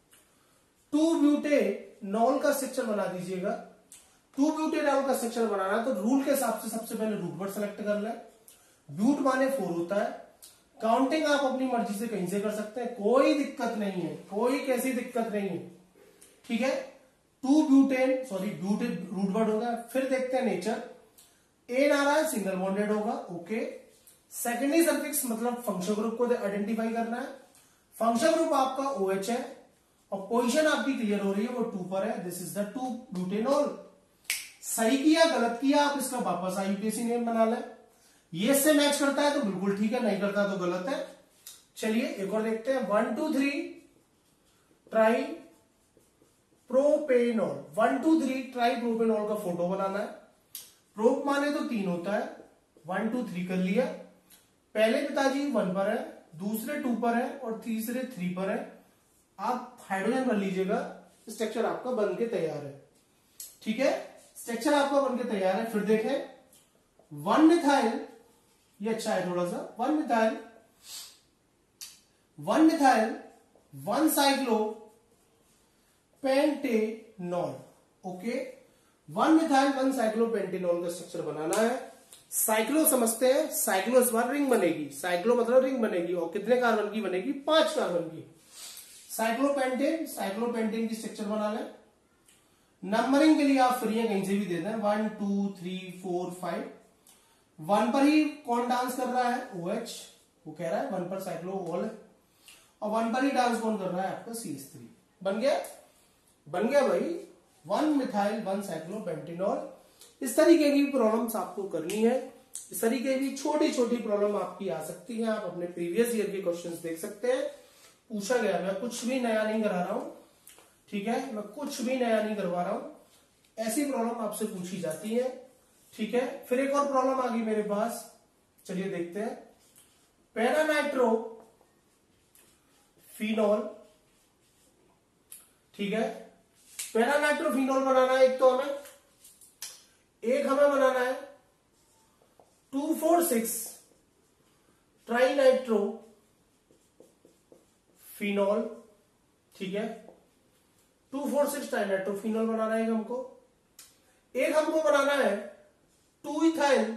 2-ब्यूटेनॉल का स्ट्रक्चर बना दीजिएगा। 2-ब्यूटेनॉल का स्ट्रक्चर बनाना है तो रूल के हिसाब से सबसे पहले रूट वर्ड सेलेक्ट कर लें। ब्यूट माने 4 होता है। काउंटिंग आप अपनी मर्जी से कहीं से कर सकते हैं, कोई दिक्कत नहीं है, कोई कैसी दिक्कत नहीं है, ठीक है। Two butane, sorry butane root word होगा। फिर देखते हैं नेचर, एन आ रहा है, सिंगल बॉन्डेड होगा, ओके। सेकेंडरी सफिक्स मतलब फंक्शन ग्रुप को आइडेंटिफाई करना है। फंक्शन ग्रुप आपका OH है और पोजीशन आपकी क्लियर हो रही है, वो 2 पर है। This is the two butanol. सही किया, गलत किया, आप इसका वापस IUPAC नेम बना लें। ये से मैच करता है तो बिल्कुल ठीक है, नहीं करता तो गलत है। चलिए एक और देखते हैं, 1 2 3 ट्राई प्रोपेनॉल। 1 2 3 ट्राई प्रोपेनॉल का फोटो बनाना है। प्रोप माने तो 3 होता है। 1 2 3 कर लिया। पहले पिताजी 1 पर है, दूसरे 2 पर है और तीसरे 3 पर है। आप हाइड्रोजन भर लीजिएगा, स्ट्रक्चर आपका बन के तैयार है, ठीक है। स्ट्रक्चर आपका बनके तैयार है। फिर देखें 1 मिथाइल, ये अच्छा है थोड़ा सा, 1 methyl 1 cyclo pentanol, okay. 1 methyl 1 cyclo pentanol का स्ट्रक्चर बनाना है। साइक्लो समझते हैं, साइक्लो इस बार रिंग बनेगी। साइक्लो मतलब रिंग बनेगी, और कितने कार्बन की बनेगी? 5 कार्बन की। साइक्लोपेंटेन की स्ट्रक्चर बना लें। नंबरिंग के लिए आप फ्री है, कहीं से भी दे दें, 1 2 3 4 5। 1 पर ही कौन डांस कर रहा है? OH, वो कह रहा है 1 पर साइक्लोऑल है, और 1 पर ही डांस कौन कर रहा है? आपका CH3। बन गया, बन गया भाई, 1 मिथाइल 1 साइक्लोपेंटेनॉल। इस तरीके की प्रॉब्लम्स आपको करनी है। इस तरीके की छोटी छोटी प्रॉब्लम आपकी आ सकती है। आप अपने प्रीवियस ईयर के क्वेश्चंस देख सकते हैं, पूछा गया। मैं कुछ भी नया नहीं करा रहा हूं, ठीक है, मैं कुछ भी नया नहीं करवा रहा हूं। ऐसी प्रॉब्लम आपसे पूछी जाती है, ठीक है। फिर एक और प्रॉब्लम आ गई मेरे पास, चलिए देखते हैं। पैरानाइट्रो फिनॉल, ठीक है, पैरानाइट्रो फिनॉल बनाना है। एक हमें बनाना है 2,4,6 ट्राइनाइट्रो फिनॉल, ठीक है। 2,4,6 ट्राइनाइट्रो फिनॉल बनाना है हमको। एक हमको बनाना है 2 इथाइल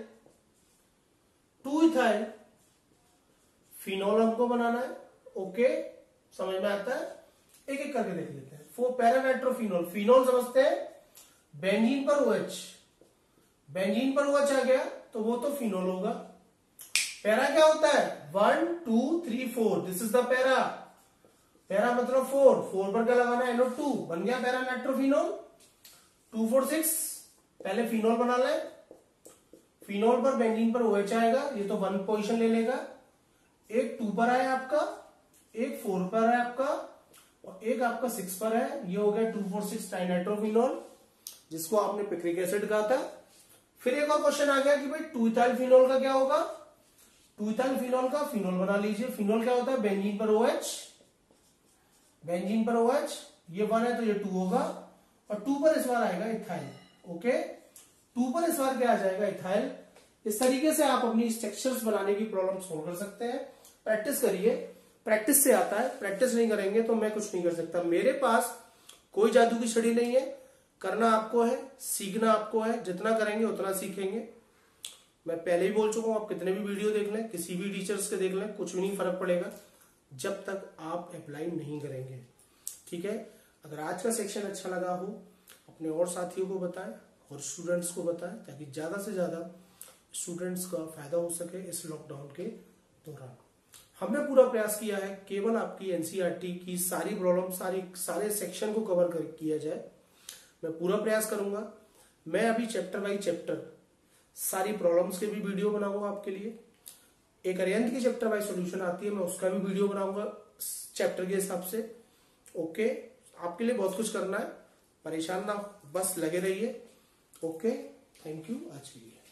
फिनॉल हमको बनाना है, ओके, समझ में आता है। एक एक करके देख लेते हैं। पैरानाइट्रो फिनॉल, फिनॉल समझते हैं, बेंजीन पर OH, बेंजीन पर OH आ गया तो वो तो फिनॉल होगा। पैरा क्या होता है? 1 2 3 4, this is the para. Para मतलब 4 पर क्या लगाना है? NO2, बन गया पैरानाइट्रोफिनॉल। 2,4,6 पहले फिनॉल बना ले। फिनॉल पर बेंजीन पर OH आएगा, ये तो 1 पोजीशन ले लेगा। एक 2 पर है आपका, एक 4 पर है आपका, और एक आपका 6 पर है। ये हो गया 2,4,6 ट्राइनाइट्रोफिनॉल। जिसको आपने पिक्रिक एसिड कहा था। फिर एक और क्वेश्चन आ गया कि भाई 2-इथाइल फिनोल का क्या होगा। 2-इथाइल फिनोल का फिनोल बना लीजिए। फिनोल क्या होता है, बेंजीन पर OH, बेंजीन पर OH, ये 1 है तो ये 2 होगा, और 2 पर इस बार आएगा इथाइल। ओके, 2 पर इस बार क्या आ जाएगा, इथाइल। इस तरीके से आप अपनी स्ट्रक्चर्स बनाने की प्रॉब्लम सोल्व कर सकते हैं। प्रैक्टिस करिए, प्रैक्टिस से आता है, प्रैक्टिस नहीं करेंगे तो मैं कुछ नहीं कर सकता। मेरे पास कोई जादू की छड़ी नहीं है, करना आपको है, सीखना आपको है, जितना करेंगे उतना सीखेंगे। मैं पहले ही बोल चुका हूं, आप कितने भी वीडियो देख लें, किसी भी टीचर्स के देख लें, कुछ भी नहीं फर्क पड़ेगा जब तक आप अप्लाई नहीं करेंगे। ठीक है, अगर आज का सेक्शन अच्छा लगा हो, अपने और साथियों को बताएं और स्टूडेंट्स को बताएं, ताकि ज्यादा से ज्यादा स्टूडेंट्स का फायदा हो सके इस लॉकडाउन के दौरान। हमने पूरा प्रयास किया है केवल आपकी एनसीईआरटी की सारी प्रॉब्लम, सारे सेक्शन को कवर किया जाए। मैं पूरा प्रयास करूंगा। मैं अभी चैप्टर बाय चैप्टर सारी प्रॉब्लम्स के भी वीडियो बनाऊंगा आपके लिए। एक अरिहंत की चैप्टर बाय सॉल्यूशन आती है, मैं उसका भी वीडियो बनाऊंगा चैप्टर के हिसाब से। ओके, आपके लिए बहुत कुछ करना है, परेशान ना, बस लगे रहिए। ओके, थैंक यू आज के लिए।